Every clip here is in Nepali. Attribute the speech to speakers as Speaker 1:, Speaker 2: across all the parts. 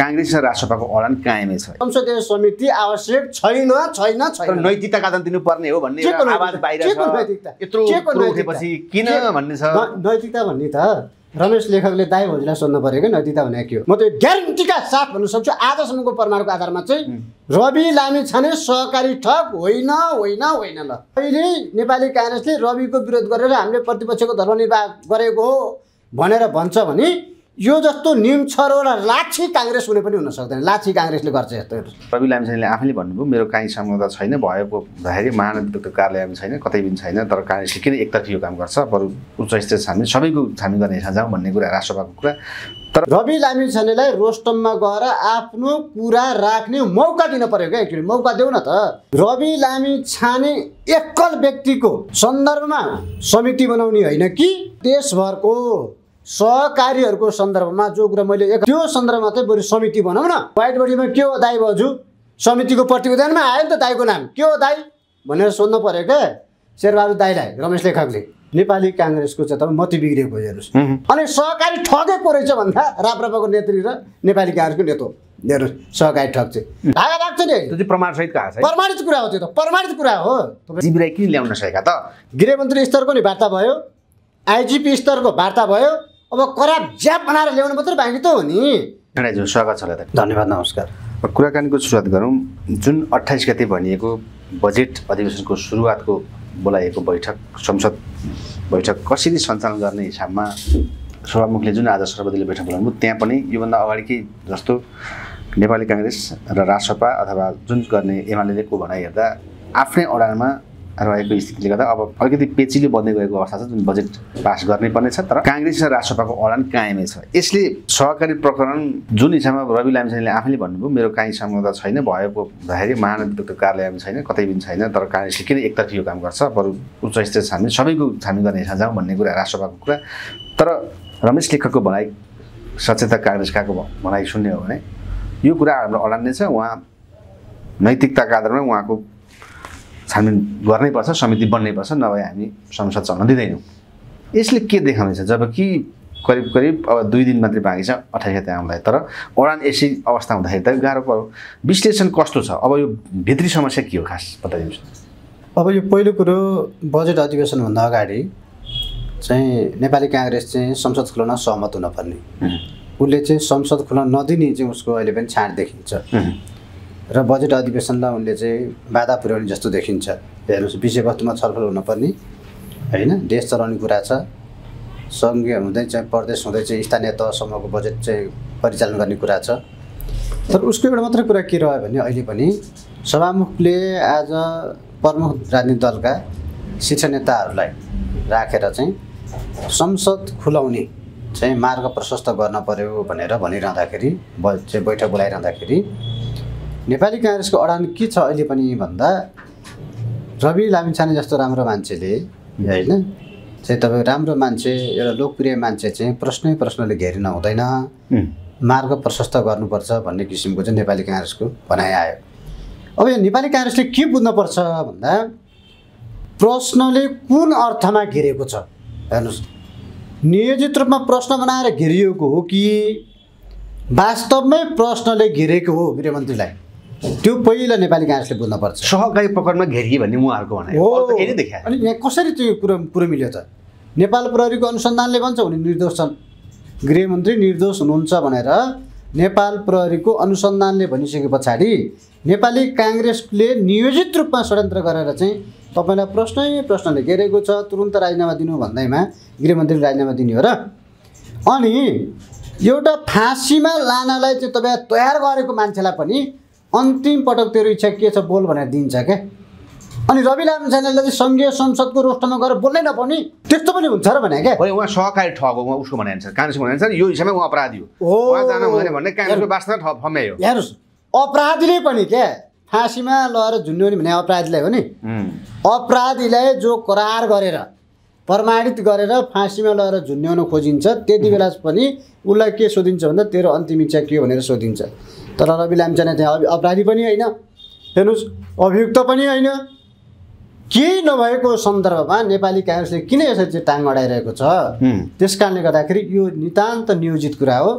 Speaker 1: कांग्रेस र राष्ट्रपाको अडान कायमै छ।
Speaker 2: संसदीय समिति आवश्यक छैन।
Speaker 1: नैतिकता कदम दिनुपर्ने हो भन्ने आवाज बाहिर छ। यत्रो उठेपछि किन भन्ने छ।
Speaker 2: नैतिकता भन्ने त रमेश लेखकले दाइ भोजलाई सोध्नु पर्यो क्या नैतिकता भने के हो। म त ग्यारेन्टीका साथ भन्न सक्छु आजसम्मको प्रमाणको आधारमा चाहिँ रवि लामिछाने सहकारी ठग होइन ल। अहिले नेपाली कांग्रेसले रविको विरोध गरेर हामीले प्रतिपक्षको धर्मनिर्वाह गरेको हो भनेर भन्छ भने यो जस्तो निमछरो र लाछी कांग्रेस हुने पनि हुन सक्दैन। लाछी कांग्रेसले गर्छ यस्तो।
Speaker 1: रवि लामिछानेले आफैले भन्नुभयो मेरो काहीँ संलग्नता छैन भएको भन्दाखेरि महानगरपालिका कार्यालय पनि छैन कतै पनि छैन तर कांग्रेसले किन एकतर्फी यो काम गर्छ बरु उच्च स्तरीय छानबिन सबैको छानबिन गर्ने हिसाब जाउँ भन्ने कुरा राष्ट्रपाको कुरा। तर
Speaker 2: रवि लामिछानेलाई रोस्टममा गएर आफ्नो कुरा राख्ने मौका दिन पर्यो क्या। एकचोटि मौका देऊ न त। रवि लामिछाने एकल व्यक्तिको सन्दर्भमा समिति बनाउने होइन कि देशभरको सहकारीहरूको सन्दर्भमा जो कुरा मैले त्यो सन्दर्भमा चाहिँ बरु समिति बनाऊ न। व्हाइट बोर्डमा के हो दाइ बजु समितिको प्रतिवेदनमा आयो नि त दाइको नाम के हो दाइ भनेर सोध्नु पर्यो क्या शेरबहादुर दाइलाई रमेश लेखकले। नेपाली कांग्रेसको चाहिँ तपाईँ मति बिग्रिएको हेर्नुहोस्। अनि सहकारी ठगेको रहेछ भन्दा राप्रपाको नेत्री र नेपाली कांग्रेसको नेतो हेर्नुहोस् सहकारी ठग चाहिँ धागा लाग्छ नि।
Speaker 1: त्यो चाहिँ प्रमाणसहित कहाँ छ।
Speaker 2: प्रमाणित कुरा हो त्यो त प्रमाणित कुरा हो।
Speaker 1: जिब्राई किन ल्याउन सकेका त।
Speaker 2: गृहमन्त्री स्तरको नि वार्ता भयो आइजिपी स्तरको वार्ता भयो। अब कराप ज्याप बनाएर ल्याउनु मात्रै बाँकी त हो नि।
Speaker 1: स्वागत छ।
Speaker 2: धन्यवाद नमस्कार।
Speaker 1: कुराकानीको सुरुवात गरौँ। जुन 28 गते भनिएको बजेट अधिवेशनको सुरुवातको बोलाइएको बैठक संसद बैठक कसरी सञ्चालन गर्ने हिसाबमा सभामुखले जुन आज सर्वदलीय बैठक बोलाउनुभयो त्यहाँ पनि योभन्दा अगाडिकै जस्तो नेपाली कांग्रेस र राष्ट्रपा अथवा जुन गर्ने एमाले को भनाइ हेर्दा आफ्नै अडानमा रहेको स्थितिले गर्दा अब अलिकति पेचिलो बन्दै गएको अवस्था छ। जुन बजेट पास गर्नै पर्ने छ तर कांग्रेस र राष्ट्रपाको अडान कायमै छ। यसले सहकारी प्रकरण जुन हिसाबमा रवि लामिछानेले आफैले भन्नुभयो मेरो काहीँ संलग्नता छैन भएको भन्दाखेरि महानगरपालिका कार्यालय पनि छैन कतै पनि छैन तर कांग्रेसले किन एकतर्फी यो काम गर्छ बरु उच्च स्तरीय छानबिन सबैको छानबिन गर्ने हिसाब जाउँ भन्ने कुरा राष्ट्रपाको कुरा। तर रमेश लेखकको भनाइ सचेतक कांग्रेसकाको भनाइ सुन्ने हो भने यो कुरा हाम्रो अडान नै छ। उहाँ नैतिकताका आधारमा उहाँको छानबिन गर्नैपर्छ समिति बन्नैपर्छ नभए हामी संसद चल्न दिँदैनौँ। यसले के देखाउँदैछ जबकि करिब अब 2 दिन मात्रै बाँकी छ 28 गते आउँदा तर अडान यसै अवस्था हुँदाखेरि त गाह्रो पर्यो। विश्लेषण कस्तो छ अब यो भित्री समस्या के हो खास बताइदिनुहोस्।
Speaker 2: अब यो पहिलो कुरो बजेट अधिवेशनभन्दा अगाडि चाहिँ नेपाली कांग्रेस चाहिँ संसद खुलाउन सहमत हुनुपर्ने। उसले चाहिँ संसद खुलाउन नदिने चाहिँ उसको अहिले पनि छाँट देखिन्छ र बजेट अधिवेशनलाई उनले चाहिँ बाधा पुर्याउने जस्तो देखिन्छ। हेर्नुहोस् विषयवस्तुमा छलफल हुनुपर्ने होइन देश चलाउने कुरा छ सङ्घीय हुँदै चाहिँ प्रदेश हुँदै चाहिँ स्थानीय तहसम्मको बजेट चाहिँ परिचालन गर्ने कुरा छ। तर उसको एउटा मात्रै कुरा के रह्यो भने अहिले पनि सभामुखले आज प्रमुख राजनीतिक दलका शीर्ष नेताहरूलाई राखेर चाहिँ संसद खुलाउने चाहिँ मार्ग प्रशस्त गर्न पर्यो भनेर भनिरहँदाखेरि चाहिँ बैठक बोलाइरहँदाखेरि नेपाली कांग्रेसको अडान के छ अहिले पनि भन्दा रवि लामिछाने जस्तो राम्रो मान्छेले होइन चाहिँ तपाईँ राम्रो मान्छे एउटा लोकप्रिय मान्छे चाहिँ प्रश्नले घेरिन हुँदैन मार्ग प्रशस्त गर्नुपर्छ भन्ने किसिमको चाहिँ नेपाली कांग्रेसको भनाइ आयो। अब यो नेपाली कांग्रेसले के बुझ्नुपर्छ भन्दा प्रश्नले कुन अर्थमा घेरेको छ हेर्नुहोस्। नियोजित रूपमा प्रश्न बनाएर घेरिएको हो कि वास्तवमै प्रश्नले घेरेको हो गृहमन्त्रीलाई त्यो पहिला नेपाली कांग्रेसले बुझ्नुपर्छ।
Speaker 1: सहकारी प्रकरणमा घेरिए भन्ने उहाँहरूको भनाइ हो।
Speaker 2: अनि यहाँ कसरी त्यो कुरो मिल्यो त। नेपाल प्रहरीको अनुसन्धानले भन्छ उनी निर्दोष छन् गृहमन्त्री निर्दोष हुनुहुन्छ भनेर नेपाल प्रहरीको अनुसन्धानले भनिसके पछाडि नेपाली कांग्रेसले नियोजित रूपमा षड्यन्त्र गरेर चाहिँ तपाईँलाई प्रश्नले घेरेको छ तुरुन्त राजीनामा दिनु भन्दैमा गृहमन्त्रीले राजीनामा दिने हो र। अनि एउटा फाँसीमा लानलाई चाहिँ तपाईँ तयार गरेको मान्छेलाई पनि अन्तिम पटक तेरो इच्छा के छ बोल भनेर दिन्छ क्या। अनि रवि लामिछानेले चाहिँ सङ्घीय संसदको रोस्टरमा गएर बोल्नै नपाउने त्यस्तो पनि हुन्छ र भने क्या।
Speaker 1: उहाँ सहकारी ठग हो उसको भनाइअनुसार कांग्रेसको भनाइअनुसार यो हिसाबमा उहाँ अपराधी हो उहाँ जान हुँदैन भन्ने कांग्रेसको वास्तवमा फम्यायो।
Speaker 2: हेर्नुहोस् अपराधीले पनि क्या फाँसीमा लगेर झुन्ड्याउने भने अपराधीलाई हो नि। अपराधीलाई जो करार गरेर प्रमाणित गरेर फाँसीमा लगेर झुन्ड्याउन खोजिन्छ त्यति बेला पनि उसलाई के सोधिन्छ भन्दा तेरो अन्तिम इच्छा के हो भनेर सोधिन्छ। तर रवि लामिछाने त्यहाँ अपराधी पनि होइन हेर्नुहोस् अभियुक्त पनि होइन केही नभएको सन्दर्भमा नेपाली कांग्रेसले किन यसरी चाहिँ टाङ अडाइरहेको छ। त्यस कारणले गर्दाखेरि यो नितान्त नियोजित कुरा हो।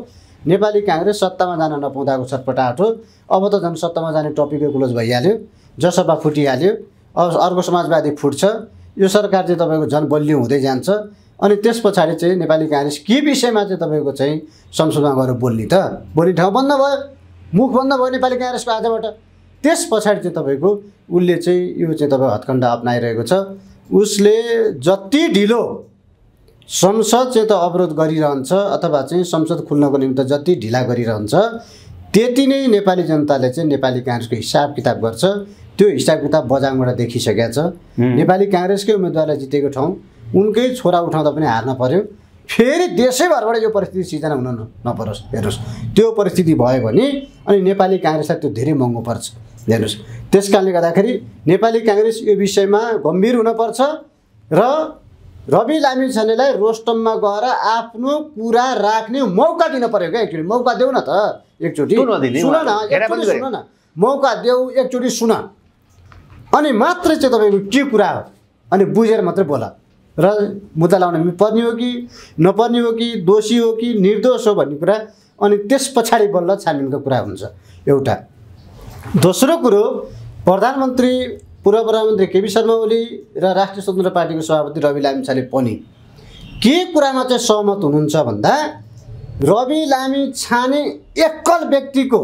Speaker 2: नेपाली काङ्ग्रेस सत्तामा जान नपाउँदाको छटपटाहट हो। अब त झन् सत्तामा जाने टपिकै क्लोज भइहाल्यो, जसपा फुटिहाल्यो, अब अर्को समाजवादी फुट्छ, यो सरकार चाहिँ तपाईँको झन् बलियो हुँदै जान्छ। अनि त्यस पछाडि चाहिँ नेपाली काङ्ग्रेस के विषयमा चाहिँ तपाईँको चाहिँ संसदमा गएर बोल्ने त, बोल्ने ठाउँ बन्द भयो, मुख बन्द भयो नेपाली काङ्ग्रेसको आजबाट। त्यस पछाडि चाहिँ तपाईँको उसले चाहिँ यो चाहिँ तपाईँ हत्कण्डा अप्नाइरहेको छ। उसले जति ढिलो संसद चाहिँ त अवरोध गरिरहन्छ अथवा चाहिँ संसद खुल्नको निम्ति जति ढिला गरिरहन्छ, त्यति नै नेपाली जनताले चाहिँ नेपाली काङ्ग्रेसको हिसाब किताब गर्छ। त्यो हिसाब किताब बजाङबाट देखिसकेको छ। नेपाली काङ्ग्रेसकै उम्मेदवारलाई जितेको ठाउँ उनकै छोरा उठाउँदा पनि हार्न पर्यो, फेरि देशैभरबाट यो परिस्थिति सिर्जना हुन नपरोस्। हेर्नुहोस्, त्यो परिस्थिति भयो भने अनि नेपाली काङ्ग्रेसलाई त्यो धेरै महँगो पर्छ। हेर्नुहोस्, त्यस कारणले गर्दाखेरि नेपाली काङ्ग्रेस यो विषयमा गम्भीर हुनपर्छ र रवि लामिछानेलाई रोस्टममा गएर आफ्नो कुरा राख्ने मौका दिन पर्यो क्या। एकचोटि मौका देऊ न त, एकचोटि सुन न, मौका देऊ, एकचोटि सुन, अनि मात्रै चाहिँ तपाईँको के कुरा हो अनि बुझेर मात्रै बोला र मुद्दा लाउन पर्ने हो कि नपर्ने हो कि दोषी हो कि निर्दोष हो भन्ने कुरा अनि त्यस पछाडि बल्ल छानबिनको कुरा हुन्छ एउटा। दोस्रो कुरो, पूर्व प्रधानमन्त्री केपी शर्मा ओली र राष्ट्रिय स्वतन्त्र पार्टीको सभापति रवि लामिछाने पनि के कुरामा चाहिँ सहमत हुनुहुन्छ भन्दा रवि लामिछाने एकल व्यक्तिको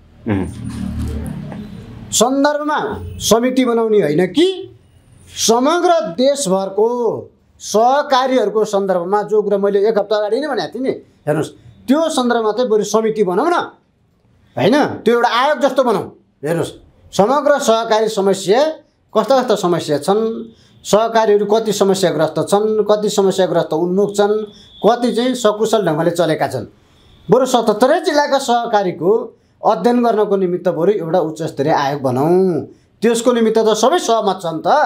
Speaker 2: सन्दर्भमा समिति बनाउने होइन कि समग्र देशभरको सहकारीहरूको सन्दर्भमा, जो कुरा मैले एक हप्ता अगाडि नै भनेको थिएँ नि, हेर्नुहोस् त्यो सन्दर्भमा चाहिँ बरु समिति बनाऊ न, होइन त्यो एउटा आयोग जस्तो बनाऊ। हेर्नुहोस्, समग्र सहकारी समस्या कस्ता कस्ता समस्या छन्, सहकारीहरू कति समस्याग्रस्त छन्, कति समस्याग्रस्त उन्मुख छन्, कति चाहिँ सकुशल ढङ्गले चलेका छन्, बरु 77 जिल्लाका सहकारीको अध्ययन गर्नको निमित्त बरु एउटा उच्च स्तरीय आयोग बनाऊ। त्यसको निमित्त त सबै सहमत छन् त,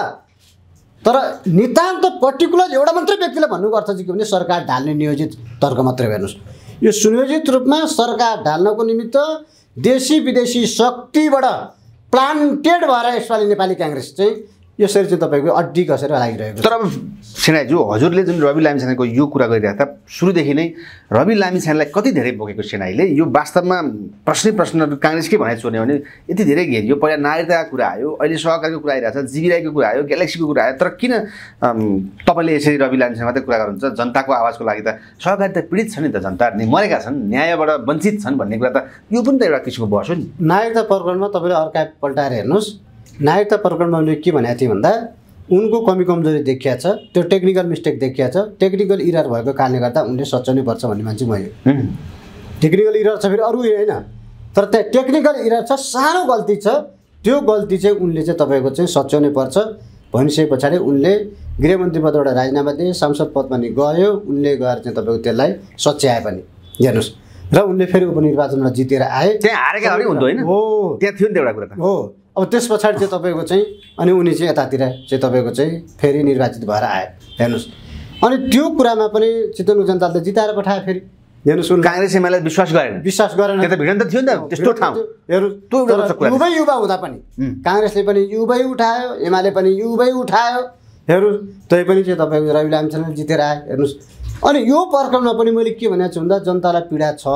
Speaker 2: तर नितान्त पर्टिकुलर एउटा मात्रै व्यक्तिलाई भन्नुको अर्थ चाहिँ के भने सरकार ढाल्ने नियोजित तर्क मात्रै। हेर्नुहोस्, यो सुनियोजित रूपमा सरकार ढाल्नको निमित्त देशी विदेशी शक्तिबाट प्लान्टेड भएर यसपालि नेपाली काङ्ग्रेस चाहिँ यसरी चाहिँ तपाईँको अड्डी कसेर लागिरहेको छ।
Speaker 1: तर अब सेनाजी हजुरले जुन रवि लामिछानेको यो कुरा गरिरहेको था, सुरुदेखि नै रवि लामिछानेलाई कति धेरै बोकेको सेनाईले, यो वास्तवमा प्रश्न काङ्ग्रेसकै भनाइ चोर्ने भने यति धेरै घेरियो। पहिला नागरिकताको कुरा आयो, अहिले सहकारीको कुरा आइरहेको छ, जीबीराईको कुरा आयो, ग्यालेक्सीको कुरा आयो, तर किन तपाईँले यसरी रवि लामिछाने मात्रै कुरा गर्नुहुन्छ? जनताको आवाजको लागि त सहकारी त पीडित छ नि त, जनता मरेका छन्, न्यायबाट वञ्चित छन् भन्ने कुरा त यो पनि त एउटा किसिमको बहस हो नि।
Speaker 2: नागरिकता प्रकरणमा तपाईँले अर्का पल्टाएर हेर्नुहोस्, नागरिकता प्रकरणमा उनले के भनेको थियो भन्दा उनको कमी कमजोरी देखिया छ, त्यो टेक्निकल मिस्टेक देखिया छ, टेक्निकल इरर भएको कारणले गर्दा उनले सच्याउनै पर्छ भन्ने मान्छे मैले। टेक्निकल इरर छ फेरि अरू होइन, तर त्यहाँ टेक्निकल इरर छ, सानो गल्ती छ, त्यो गल्ती चाहिँ उनले चाहिँ तपाईँको चाहिँ सच्याउनै पर्छ भनिसके पछाडि उनले गृहमन्त्री पदबाट राजीनामा दिए, सांसद पदमा नि गयो, उनले गएर चाहिँ तपाईँको त्यसलाई सच्याए पनि। हेर्नुहोस्, र उनले फेरि उपनिर्वाचनमा जितेर आए,
Speaker 1: त्यहाँ हारेका हुँदैन हो, त्यहाँ थियो नि एउटा कुरा त
Speaker 2: हो। अब त्यस पछाडि चाहिँ तपाईँको चाहिँ अनि उनी चाहिँ यतातिर चाहिँ तपाईँको चाहिँ फेरि निर्वाचित भएर आए। हेर्नुहोस्, अनि त्यो कुरामा पनि चितवनको जनताले जिताएर पठायो फेरि। हेर्नुहोस्,
Speaker 1: काङ्ग्रेस एमाले विश्वास गरेन, त्यो त भिडन त थियो नि त त्यस्तो ठाउँ।
Speaker 2: हेर्नुहोस्, युवै युवा हुँदा पनि काङ्ग्रेसले पनि युवै उठायो, एमाले पनि युवै उठायो। हेर्नुहोस्, तै पनि चाहिँ तपाईँको रवि लामिछाने जितेर आए। हेर्नुहोस्, अनि यो प्रकरणमा पनि मैले के भनेको छु भन्दा जनतालाई पीडा छ।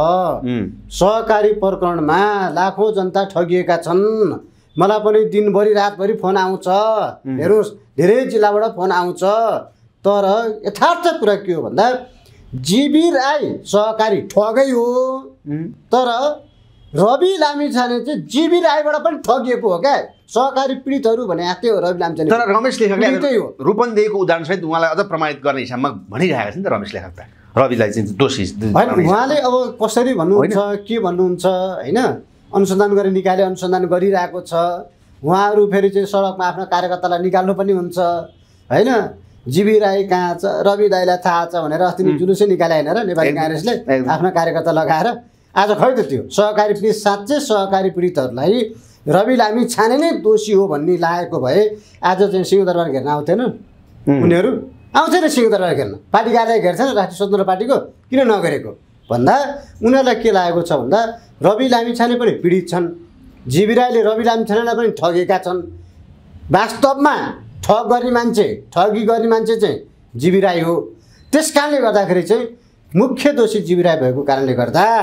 Speaker 2: सहकारी प्रकरणमा लाखौँ जनता ठगिएका छन्। मलाई पनि दिनभरि रातभरि फोन आउँछ। हेर्नुहोस्, धेरै जिल्लाबाट फोन आउँछ, तर यथार्थ कुरा के हो भन्दा जीबी राई सहकारी ठगै हो, तर रवि लामिछाने चाहिँ जीबी राईबाट पनि ठगिएको हो क्या। सहकारी पीडितहरू भने आएको थियो रवि लामिछाने।
Speaker 1: तर रमेश लेखकले रूपन्देहीको उदाहरणसहित उहाँलाई अझ प्रमाणित गर्ने हिसाबमा भनिरहेका छ नि त रमेश लेखक त, रविलाई चाहिँ दोषी
Speaker 2: होइन। उहाँले अब कसरी भन्नुहुन्छ, के भन्नुहुन्छ, होइन, अनुसन्धान गरेर निकाले, अनुसन्धान गरिरहेको छ। उहाँहरू फेरि चाहिँ सडकमा आफ्ना कार्यकर्तालाई निकाल्नु पनि हुन्छ, होइन। जीबी राई कहाँ छ, रवि दाईलाई थाहा छ भनेर अस्ति जुलुसै निकाले होइन र नेपाली काङ्ग्रेसले आफ्ना कार्यकर्ता लगाएर। आज खै त त्यो सहकारी पीडित, साँच्चै सहकारी पीडितहरूलाई रवि लामिछाने नै दोषी हो भन्ने लागेको भए आज चाहिँ सिंहदरबार घेर्न आउँथेन उनीहरू? आउँथेन सिंहदरबार घेर्न, पार्टी कार्यालय घेर्छन् राष्ट्रिय स्वतन्त्र पार्टीको, किन नगरेको भन्दा उनीहरूलाई के लागेको छ भन्दा रवि लामिछाने पनि पीडित छन्, जीबी राईले रवि लामिछानेलाई पनि ठगेका छन्। वास्तवमा ठगी गर्ने मान्छे चाहिँ जीबी राई हो। त्यस कारणले गर्दाखेरि चाहिँ मुख्य दोषी जीबी राई भएको कारणले गर्दा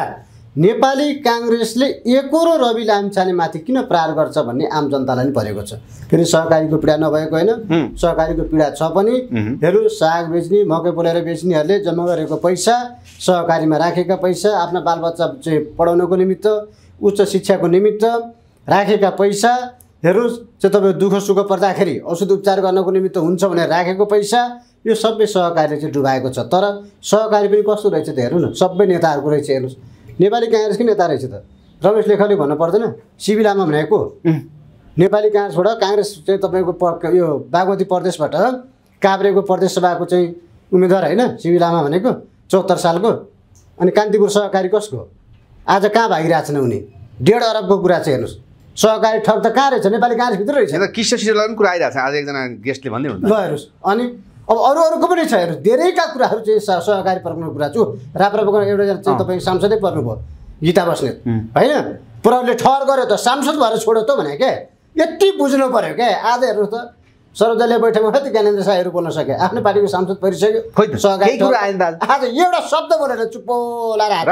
Speaker 2: नेपाली काङ्ग्रेसले एकरो रवि लामिछानेमाथि किन प्रहार गर्छ भन्ने आम जनतालाई पनि परेको छ। फेरि सहकारीको पीडा नभएको होइन, सहकारीको पीडा छ पनि। हेर्नु, साग बेच्ने, मकै पोलेर बेच्नेहरूले जम्मा गरेको पैसा, सहकारीमा राखेका पैसा, आफ्ना बालबच्चा चाहिँ पढाउनको निमित्त, उच्च शिक्षाको निमित्त राखेका पैसा, हेर्नुहोस् चाहिँ तपाईँ दुःख सुख पर्दाखेरि औषध उपचार गर्नको निमित्त हुन्छ भनेर राखेको पैसा, यो सबै सहकारीले चाहिँ डुबाएको छ। तर सहकारी पनि कस्तो रहेछ त हेर्नु न, सबै नेताहरूको रहेछ। हेर्नुहोस्, नेपाली काङ्ग्रेसकै नेता रहेछ त। रमेश लेखकले भन्नु पर्दैन, सिबी लामा भनेको नेपाली काङ्ग्रेसबाट, काङ्ग्रेस चाहिँ तपाईँको यो बागमती प्रदेशबाट काभ्रेको प्रदेश सभाको चाहिँ उम्मेदवार होइन सिबी लामा भनेको, 74 सालको। अनि कान्तिपुर सहकारी कसको? आज कहाँ भागिरहेछन् उनी? 1.5 अरबको कुरा चाहिँ हेर्नुहोस्। सहकारी ठग त कहाँ रहेछ? नेपाली काङ्ग्रेसभित्र रहेछ।
Speaker 1: किस्सा सिरियलको पनि कुरा आइरहेको छ, आज एकजना गेस्टले भन्दै हुनुहुन्छ।
Speaker 2: ल हेर्नुहोस्, अनि अब अरूको पनि छ। हेर्नुहोस्, धेरैका कुराहरू चाहिँ सहकारी प्रकरणको कुरा छु। राप्रपाको एउटा चाहिँ तपाईँ सांसदै पर्नुभयो, गीता बस्नेत होइन? प्रहरीले ठहर गर्यो त, सांसद भएर छोड्यो त भने क्या। यति बुझ्नु पऱ्यो क्या। आज हेर्नुहोस् त, सर्वदलीय बैठकमा कति ज्ञानेन्द्र साईहरू बोल्न सके, आफ्नै पार्टीको सांसद परिसक्यो। सहकारी आज एउटा शब्द बोलेर चुप्पो लाएर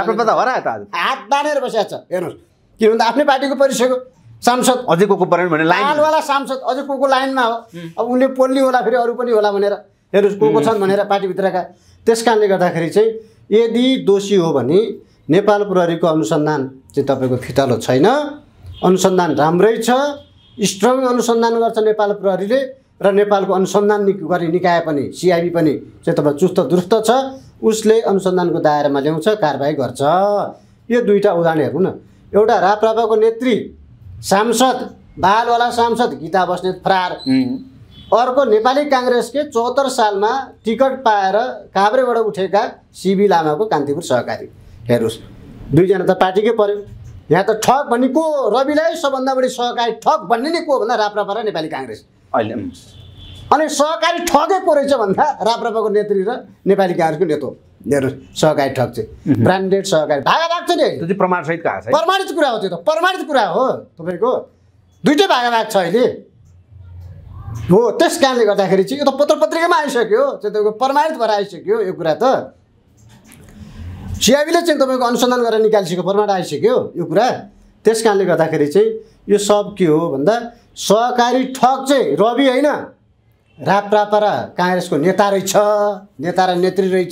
Speaker 2: हात बाँधेर बसेको छ। हेर्नुहोस्, किन भन्दा आफ्नै पार्टीको परिसक्यो सांसद,
Speaker 1: अझै को परेन भने
Speaker 2: लाइनवाला सांसद, अझै को लाइनमा हो। अब उनले पोल्ने होला, फेरि अरू पनि होला भनेर, हेर्नुहोस् को छन् भनेर पार्टीभित्रका। त्यस कारणले गर्दाखेरि चाहिँ यदि दोषी हो भने नेपाल प्रहरीको अनुसन्धान चाहिँ तपाईँको फितलो छैन, अनुसन्धान राम्रै छ, स्ट्रङ अनुसन्धान गर्छ नेपाल प्रहरीले, र नेपालको अनुसन्धान गर्ने निकाय पनि सिआइबी पनि चाहिँ तपाईँ चुस्त दुरुस्त छ, उसले अनुसन्धानको दायरामा ल्याउँछ, कारबाही गर्छ। यो दुईवटा उदाहरण हेर्नु न। एउटा राप्रपाको नेत्री सांसद, बालवाला सांसद गीता बस्नेत फरार। अर्को नेपाली काङ्ग्रेसकै 74 सालमा टिकट पाएर काभ्रेबाट उठेका सिबी लामाको कान्तिपुर सहकारी। हेर्नुहोस्, दुईजना त पार्टीकै पर्यो। यहाँ त ठग भन्ने को? रविलाई सबभन्दा बढी सहकारी ठग भन्ने नै को भन्दा राप्रपा र नेपाली काङ्ग्रेस अहिले। अनि सहकारी ठगै को रहेछ भन्दा राप्रपाको नेत्री र नेपाली काङ्ग्रेसको नेतो। हेर्नुहोस्, सहकारी ठग चाहिँ ब्रान्डेड सहकारी भागाभाग छ नि,
Speaker 1: त्यो प्रमाणसहित कहाँ छ?
Speaker 2: प्रमाणित कुरा हो, त्यो त प्रमाणित कुरा हो। तपाईँको दुईटै भागाभाग छ अहिले हो। त्यस कारणले गर्दाखेरि चाहिँ यो त पत्र पत्रिकामा आइसक्यो, चाहिँ तपाईँको प्रमाणित भएर आइसक्यो। यो कुरा त सिआइबीले चाहिँ तपाईँको अनुसन्धान गरेर निकालिसक्यो, प्रमाण आइसक्यो यो कुरा। त्यस कारणले गर्दाखेरि चाहिँ यो सब के हो भन्दा सहकारी ठग चाहिँ रवि होइन, राप्रपा र काङ्ग्रेसको नेता रहेछ, नेता र नेत्री रहेछ।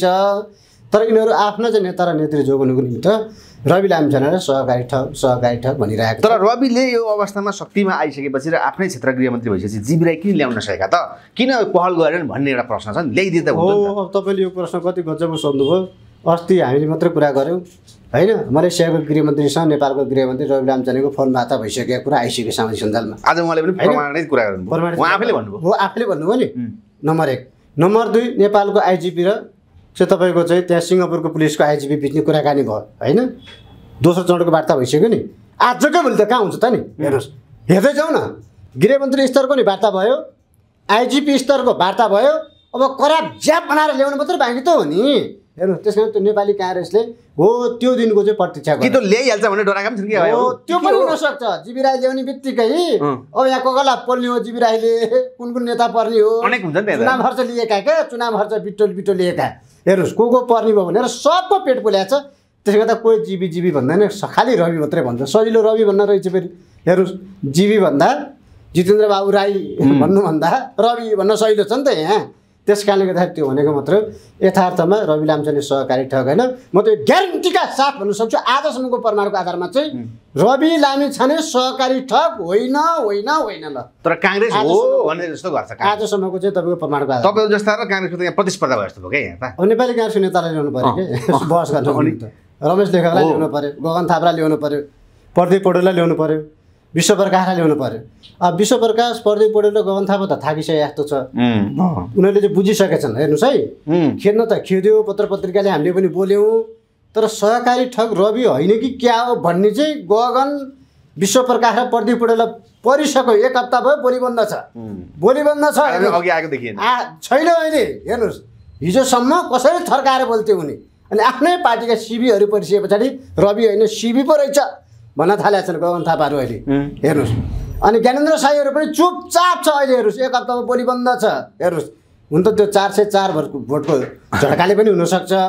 Speaker 2: तर यिनीहरू आफ्ना चाहिँ नेता र नेत्री जोगाउनुको निमित्त रवि लामिछाने सहकारी ठग भनिरहेको।
Speaker 1: तर रविले यो अवस्थामा शक्तिमा आइसकेपछि र आफ्नै क्षेत्र गृहमन्त्री भइसकेपछि जीवी राई किन ल्याउन सकेका त? किन पहल गरेन भन्ने एउटा प्रश्न छ नि, ल्याइदिँदा
Speaker 2: हो। अब तपाईँले यो प्रश्न कति गजबको सोध्नुभयो। अस्ति हामीले मात्रै कुरा गऱ्यौँ होइन, मलेसियाको गृहमन्त्रीसँग नेपालको गृहमन्त्री रवि लामिछानेको फोन वार्ता भइसकेको कुरा आइसक्यो सामाजिक सञ्जालमा।
Speaker 1: आज उहाँले पनि प्रमाणित कुरा गर्नुभयो, आफैले भन्नुभयो।
Speaker 2: हो, आफैले भन्नुभयो नि। नम्बर 1। नम्बर 2, नेपालको आइजिपी र चाहिँ तपाईँको चाहिँ त्यहाँ सिङ्गापुरको पुलिसको आइजिपी बिच्ने कुराकानी भयो होइन, दोस्रो चरणको वार्ता भइसक्यो नि। आजकै भोलि त कहाँ हुन्छ त नि? हेर्नुहोस्, हेर्दै जाउँ न। गृहमन्त्री स्तरको नि वार्ता भयो, आइजिपी स्तरको वार्ता भयो। अब कराप ज्याप बनाएर ल्याउनु मात्रै बाँकी त हो नि। हेर्नुहोस्, त्यस कारण त्यो नेपाली काङ्ग्रेसले हो त्यो दिनको चाहिँ प्रतीक्षा
Speaker 1: कि त ल्याइहाल्छ भने डराएका पनि छन् कि?
Speaker 2: हो, त्यो पनि हुनसक्छ। जीवी राई ल्याउने बित्तिकै अब यहाँ कोकला पोल्ने हो, जीवी राईले कुन कुन नेता पर्ने हो,
Speaker 1: अनेक हुन्छ नि।
Speaker 2: चुनाव खर्च लिएका क्या, चुनाव खर्च बिटो लिएका। हेर्नुहोस्, को पर्ने भयो भनेर सबको पेट पोल्याएको छ। त्यसले गर्दा कोही जीवी भन्दैन, खालि रवि मात्रै भन्छ। सजिलो रवि भन्न रहेछ फेरि। हेर्नुहोस्, जीवी भन्दा जितेन्द्र बाबु राई भन्नुभन्दा रवि भन्न सजिलो छ नि त यहाँ। त्यस कारणले गर्दाखेरि त्यो भनेको मात्र यथार्थमा रवि लामिछाने सहकारी ठग होइन। म त्यो ग्यारेन्टीका साथ भन्न सक्छु आजसम्मको प्रमाणको आधारमा चाहिँ रवि लामिछाने सहकारी ठग होइन होइन होइन। ल
Speaker 1: तर काङ्ग्रेस हो भन्ने जस्तो गर्छ
Speaker 2: आजसम्मको चाहिँ तपाईँको प्रमाणको आधारमा।
Speaker 1: तपाईँ जस्ता र काङ्ग्रेसको यहाँ प्रतिस्पर्धा भयो जस्तो भयो क्या यहाँ त।
Speaker 2: अब नेपाली काङ्ग्रेसको नेतालाई ल्याउनु पऱ्यो कि बहस गर्नु, रमेश लेखकलाई ल्याउनु पऱ्यो, गगन थापालाई ल्याउनु पऱ्यो, प्रदीप पौडेललाई ल्याउनु पऱ्यो, विश्व प्रकाशलाई ल्याउनु पऱ्यो। अब विश्व प्रकाश, प्रदीप पौडेल र गगन थापा त थाकिसके जस्तो छ। उनीहरूले चाहिँ बुझिसकेछन्। हेर्नुहोस् है, खेद्न त खेद्यो, पत्र पत्रिकाले हामीले पनि बोल्यौँ, तर सहकारी ठग रवि होइन कि क्या हो भन्ने चाहिँ गगन, विश्व प्रकाश र प्रदीप पौडेललाई परिसक्यो। 1 हप्ता भयो, भोलि बन्द छ, भोलि बन्द छ,
Speaker 1: अघि आएको देखिएन
Speaker 2: छैन अहिले। हेर्नुहोस्, हिजोसम्म कसरी थर्काएर बोल्थ्यो उनी, अनि आफ्नै पार्टीका सिबीहरू परिसके पछाडि रवि होइन सिबी पो रहेछ भन्न थालेका छन् गगन थापाहरू अहिले। हेर्नुहोस्, अनि ज्ञानेन्द्र साईहरू पनि चुपचाप छ अहिले। हेर्नुहोस्, 1 हप्तामा बोली बन्द छ। हेर्नुहोस्, हुन त त्यो 404 भोटको झड्काले पनि हुनसक्छ,